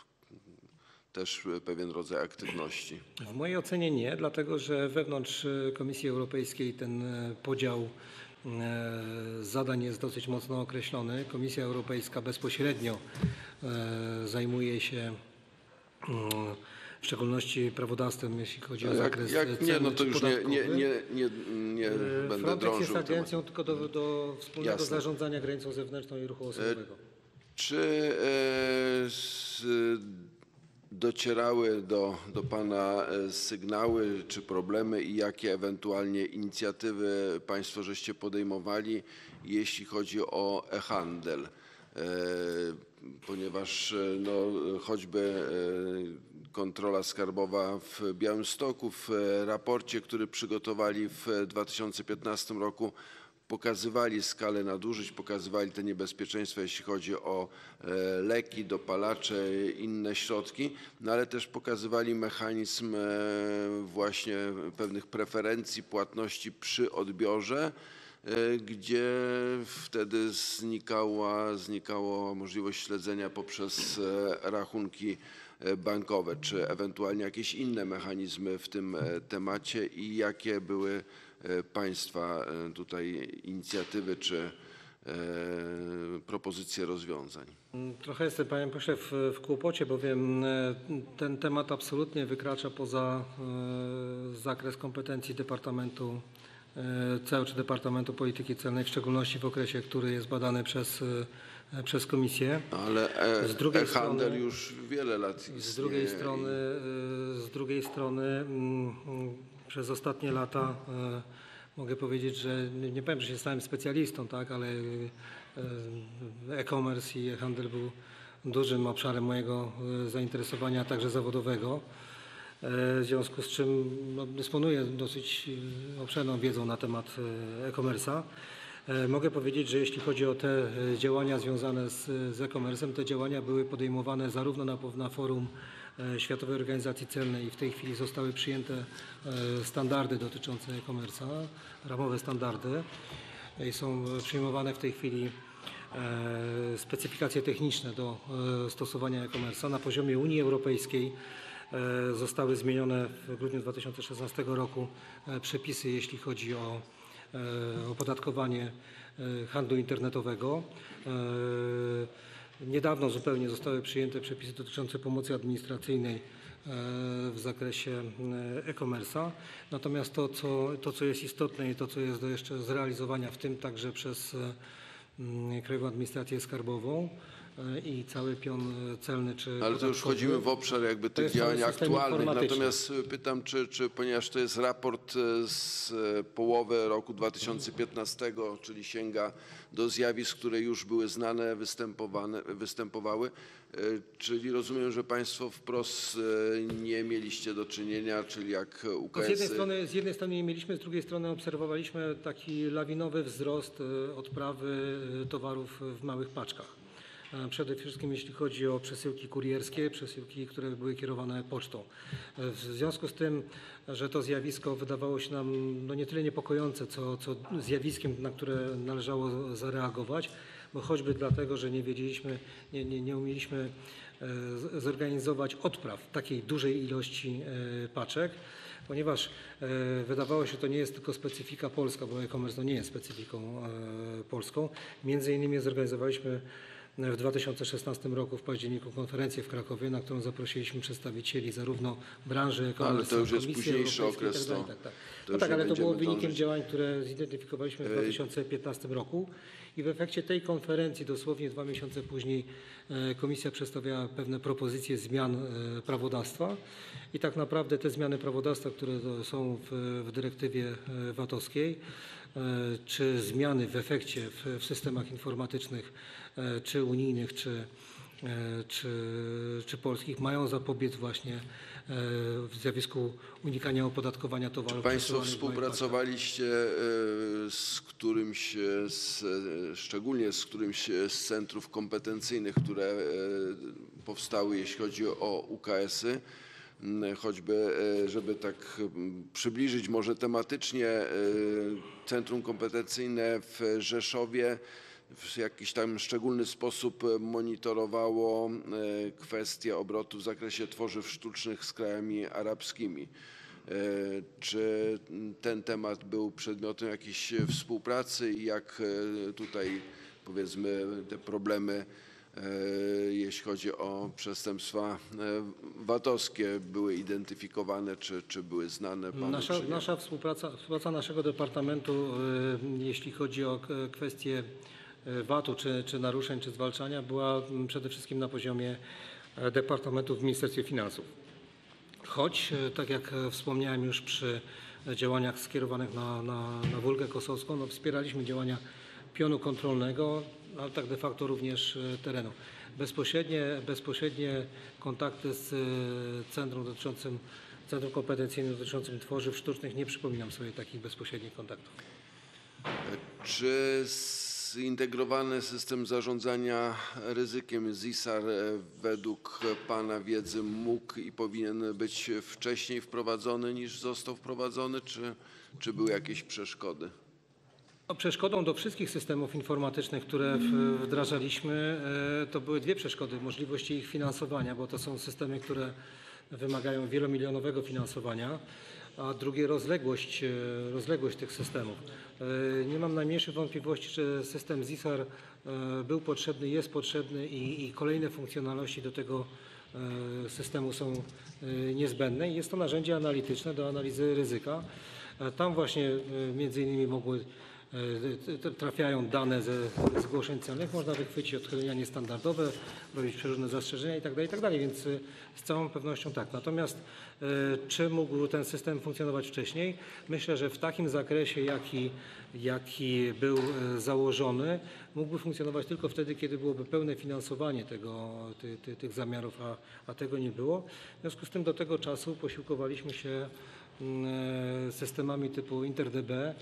też pewien rodzaj aktywności? W mojej ocenie nie, dlatego że wewnątrz e, Komisji Europejskiej ten e, podział e, zadań jest dosyć mocno określony. Komisja Europejska bezpośrednio e, zajmuje się mm, w szczególności prawodawstwem, jeśli chodzi o Jak, zakres jak nie, celny no to czy już nie, podatkowy. nie, nie, nie, nie E, będę Frontex drążył jest tematu. agencją tylko do, do wspólnego Jasne. zarządzania granicą zewnętrzną i ruchu osobowego. Czy e, z, docierały do, do Pana e, sygnały czy problemy i jakie ewentualnie inicjatywy Państwo żeście podejmowali, jeśli chodzi o e-handel? E, ponieważ e, no, choćby e, kontrola skarbowa w Białymstoku w e, raporcie, który przygotowali w dwa tysiące piętnastym roku, pokazywali skalę nadużyć, pokazywali te niebezpieczeństwa, jeśli chodzi o e, leki, dopalacze, inne środki, no ale też pokazywali mechanizm e, właśnie pewnych preferencji płatności przy odbiorze, e, gdzie wtedy znikała, znikała możliwość śledzenia poprzez e, rachunki e, bankowe, czy ewentualnie jakieś inne mechanizmy w tym e, temacie i jakie były e, Państwa e, tutaj inicjatywy czy e, propozycje rozwiązań? Trochę jestem, panie pośle, w, w kłopocie, bowiem e, ten temat absolutnie wykracza poza e, zakres kompetencji Departamentu e, C E U czy Departamentu Polityki Celnej, w szczególności w okresie, który jest badany przez, e, przez Komisję. Ale e, Z drugiej e-handel strony- już wiele lat istnieje. Z drugiej i- strony, e, z drugiej strony mm, mm, przez ostatnie lata e, mogę powiedzieć, że nie nie powiem, że się stałem specjalistą, tak, ale e, e-commerce i e-handel był dużym obszarem mojego e, zainteresowania, także zawodowego. E, W związku z czym no, dysponuję dosyć e, obszerną wiedzą na temat e, e-commerce'a. E, Mogę powiedzieć, że jeśli chodzi o te e, działania związane z, z e-commerce'em, te działania były podejmowane zarówno na, na forum e, Światowej Organizacji Celnej i w tej chwili zostały przyjęte e, standardy dotyczące e-commerce'a, ramowe standardy i są przyjmowane w tej chwili e, specyfikacje techniczne do e, stosowania e-commerce'a. Na poziomie Unii Europejskiej e, zostały zmienione w grudniu dwa tysiące szesnastego roku e, przepisy, jeśli chodzi o opodatkowanie handlu internetowego. Niedawno zupełnie zostały przyjęte przepisy dotyczące pomocy administracyjnej w zakresie e-commerce'a. Natomiast to co, to, co jest istotne i to, co jest do jeszcze zrealizowania, w tym także przez Krajową Administrację Skarbową i cały pion celny czy Ale to już podatkowy. wchodzimy w obszar jakby To tych jest działań cały system aktualnych. informatyczny. Natomiast pytam, czy, czy ponieważ to jest raport z połowy roku dwa tysiące piętnastego, czyli sięga do zjawisk, które już były znane, występowane, występowały, czyli rozumiem, że Państwo wprost nie mieliście do czynienia, czyli jak U K No z, jednej S-y. strony, z jednej strony nie mieliśmy, z drugiej strony obserwowaliśmy taki lawinowy wzrost e, odprawy e, towarów w małych paczkach. E, Przede wszystkim jeśli chodzi o przesyłki kurierskie, przesyłki, które były kierowane pocztą. E, W związku z tym, że to zjawisko wydawało się nam no, nie tyle niepokojące, co, co zjawiskiem, na które należało zareagować, bo choćby dlatego, że nie wiedzieliśmy, nie, nie, nie umieliśmy e, zorganizować odpraw takiej dużej ilości e, paczek, ponieważ e, wydawało się, że to nie jest tylko specyfika polska, bo e-commerce to nie jest specyfiką e, polską. Między innymi zorganizowaliśmy w dwa tysiące szesnastym roku w październiku konferencję w Krakowie, na którą zaprosiliśmy przedstawicieli zarówno branży e-commerce, Ale to już jest Komisji późniejszy Europejskiej okres, i tak dalej, to- tak, tak. to No już tak, nie ale to było będziemy wynikiem dążyć. działań, które zidentyfikowaliśmy w dwa tysiące piętnastym roku i w efekcie tej konferencji dosłownie dwa miesiące później e, Komisja przedstawiała pewne propozycje zmian e, prawodawstwa i tak naprawdę te zmiany prawodawstwa, które to są w, w dyrektywie e, VAT-owskiej, e, czy zmiany w efekcie w, w systemach informatycznych, e, czy unijnych, czy, e, czy, czy polskich, mają zapobiec właśnie e, w zjawisku unikania opodatkowania towarów. Państwo przesyłanych w małych współpracowaliście e, z którymś, e, z, e, szczególnie z którymś z centrów kompetencyjnych, które e, powstały, jeśli chodzi o U K S-y, m, choćby, e, żeby tak m, przybliżyć może tematycznie, e, centrum kompetencyjne w Rzeszowie w jakiś tam szczególny sposób monitorowało e, kwestie obrotu w zakresie tworzyw sztucznych z krajami arabskimi. E, Czy ten temat był przedmiotem jakiejś współpracy i jak e, tutaj powiedzmy te problemy, e, jeśli chodzi o przestępstwa e, VAT-owskie, były identyfikowane, czy, czy były znane panu? Nasza, czy nie? nasza współpraca, współpraca naszego departamentu, y, jeśli chodzi o k- kwestie y, VAT-u, czy, czy naruszeń, czy zwalczania, była mm, przede wszystkim na poziomie e, departamentu w Ministerstwie Finansów. Choć, e, tak jak e, wspomniałem już przy e, działaniach skierowanych na, na, na Wólgę Kosowską, no, wspieraliśmy działania pionu kontrolnego, ale tak de facto również e, terenu. Bezpośrednie, bezpośrednie kontakty z e, centrum dotyczącym, centrum kompetencyjnym dotyczącym tworzyw sztucznych, nie przypominam sobie takich bezpośrednich kontaktów. Czy zintegrowany system zarządzania ryzykiem Z I S A R e, według Pana wiedzy mógł i powinien być wcześniej wprowadzony niż został wprowadzony, czy, czy były jakieś przeszkody? No, przeszkodą do wszystkich systemów informatycznych, które w- wdrażaliśmy, e, to były dwie przeszkody. Możliwości ich finansowania, bo to są systemy, które wymagają wielomilionowego finansowania, a drugie rozległość, e, rozległość tych systemów. E, Nie mam najmniejszych wątpliwości, że system Z I S A R e, był potrzebny, jest potrzebny i, i kolejne funkcjonalności do tego e, systemu są e, niezbędne i jest to narzędzie analityczne do analizy ryzyka. E, Tam właśnie e, między innymi mogły e, t- trafiają dane ze zgłoszeń celnych, można wychwycić odchylenia niestandardowe, robić przeróżne zastrzeżenia itd., itd., więc e, z całą pewnością tak. Natomiast e, czy mógł ten system funkcjonować wcześniej? Myślę, że w takim zakresie, jaki, jaki był e, założony, mógłby funkcjonować tylko wtedy, kiedy byłoby pełne finansowanie tego, ty, ty, tych zamiarów, a, a tego nie było. W związku z tym do tego czasu posiłkowaliśmy się mm, e, systemami typu InterDB,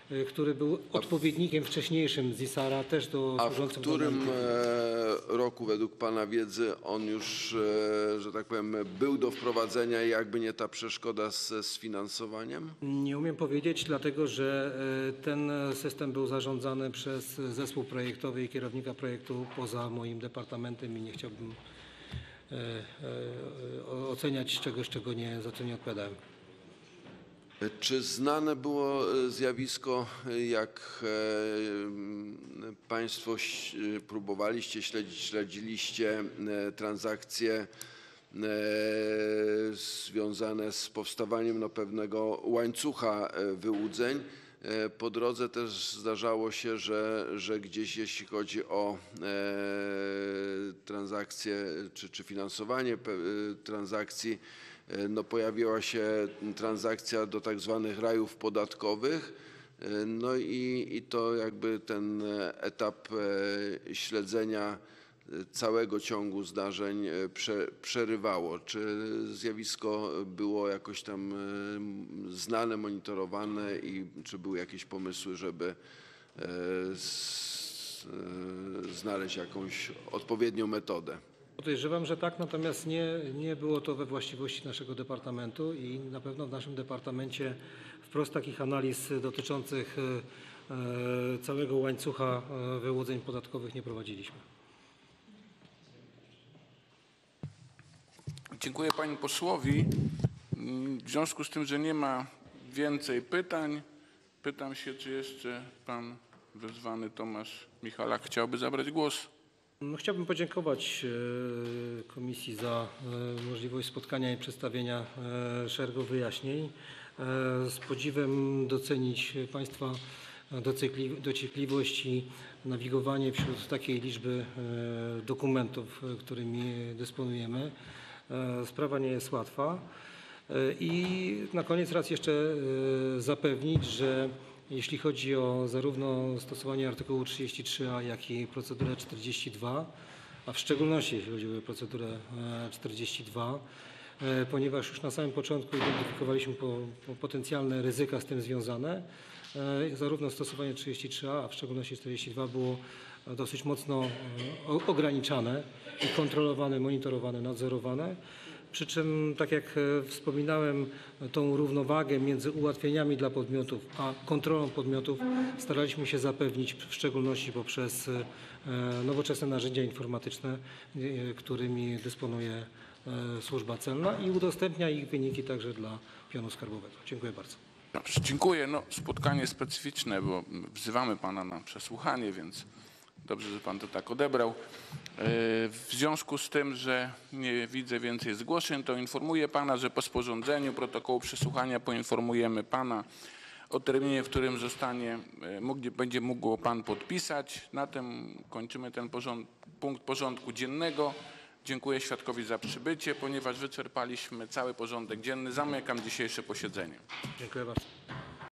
y, który był odpowiednikiem wcześniejszym z ISAR-a, też do A w służącym do którym analityki. e, roku według Pana wiedzy on już, e, że tak powiem, był do wprowadzenia i jakby nie ta przeszkoda ze sfinansowaniem? Nie umiem powiedzieć, dlatego że e, ten system był zarządzany przez zespół projektowy i kierownika projektu poza moim departamentem i nie chciałbym e, e, o- oceniać czegoś, czego nie, za co nie odpowiadałem. Czy znane było e, zjawisko, e, jak e, m, Państwo ś- e, próbowaliście śledzić, śledziliście e, transakcje e, związane z powstawaniem no, pewnego łańcucha e, wyłudzeń? E, Po drodze też zdarzało się, że, że gdzieś jeśli chodzi o e, transakcje czy, czy finansowanie pe- e, transakcji, e, no pojawiła się transakcja do tak zwanych rajów podatkowych. E, No i, i to jakby ten e, etap e, śledzenia e, całego ciągu zdarzeń e, prze, przerywało. Czy zjawisko było jakoś tam e, znane, monitorowane i czy były jakieś pomysły, żeby e, s- e, znaleźć jakąś odpowiednią metodę? Podejrzewam, że tak, natomiast nie, nie było to we właściwości naszego departamentu i na pewno w naszym departamencie wprost takich analiz dotyczących e, e, całego łańcucha e, wyłudzeń podatkowych nie prowadziliśmy. Dziękuję panu posłowi. Mm, W związku z tym, że nie ma więcej pytań, pytam się, czy jeszcze pan wezwany Tomasz Michalak chciałby zabrać głos. No, chciałbym podziękować e, komisji za e, możliwość spotkania i przedstawienia e, szeregu wyjaśnień. E, Z podziwem docenić Państwa docykli- dociekliwość i nawigowanie wśród takiej liczby e, dokumentów, e, którymi dysponujemy. E, Sprawa nie jest łatwa. E, I na koniec raz jeszcze e, zapewnić, że jeśli chodzi o zarówno stosowanie artykułu trzydzieści trzy a, jak i procedurę czterdzieści dwa, a w szczególności jeśli chodzi o procedurę e, czterdzieści dwa, e, ponieważ już na samym początku identyfikowaliśmy po, po potencjalne ryzyka z tym związane, e, zarówno stosowanie trzydzieści trzy a, a w szczególności czterdzieści dwa było dosyć mocno e, o- ograniczane i kontrolowane, monitorowane, nadzorowane. Przy czym, tak jak e, wspominałem, tą równowagę między ułatwieniami dla podmiotów a kontrolą podmiotów staraliśmy się zapewnić w szczególności poprzez e, nowoczesne narzędzia informatyczne, e, którymi dysponuje e, Służba Celna i udostępnia ich wyniki także dla pionu skarbowego. Dziękuję bardzo. Dobrze, dziękuję. No, spotkanie specyficzne, bo wzywamy pana na przesłuchanie, więc dobrze, że pan to tak odebrał. E, W związku z tym, że nie widzę więcej zgłoszeń, to informuję pana, że po sporządzeniu protokołu przesłuchania poinformujemy pana o terminie, w którym zostanie, e, mógł, będzie mógł pan podpisać. Na tym kończymy ten porząd, punkt porządku dziennego. Dziękuję świadkowi za przybycie. Ponieważ wyczerpaliśmy cały porządek dzienny, zamykam dzisiejsze posiedzenie. Dziękuję bardzo.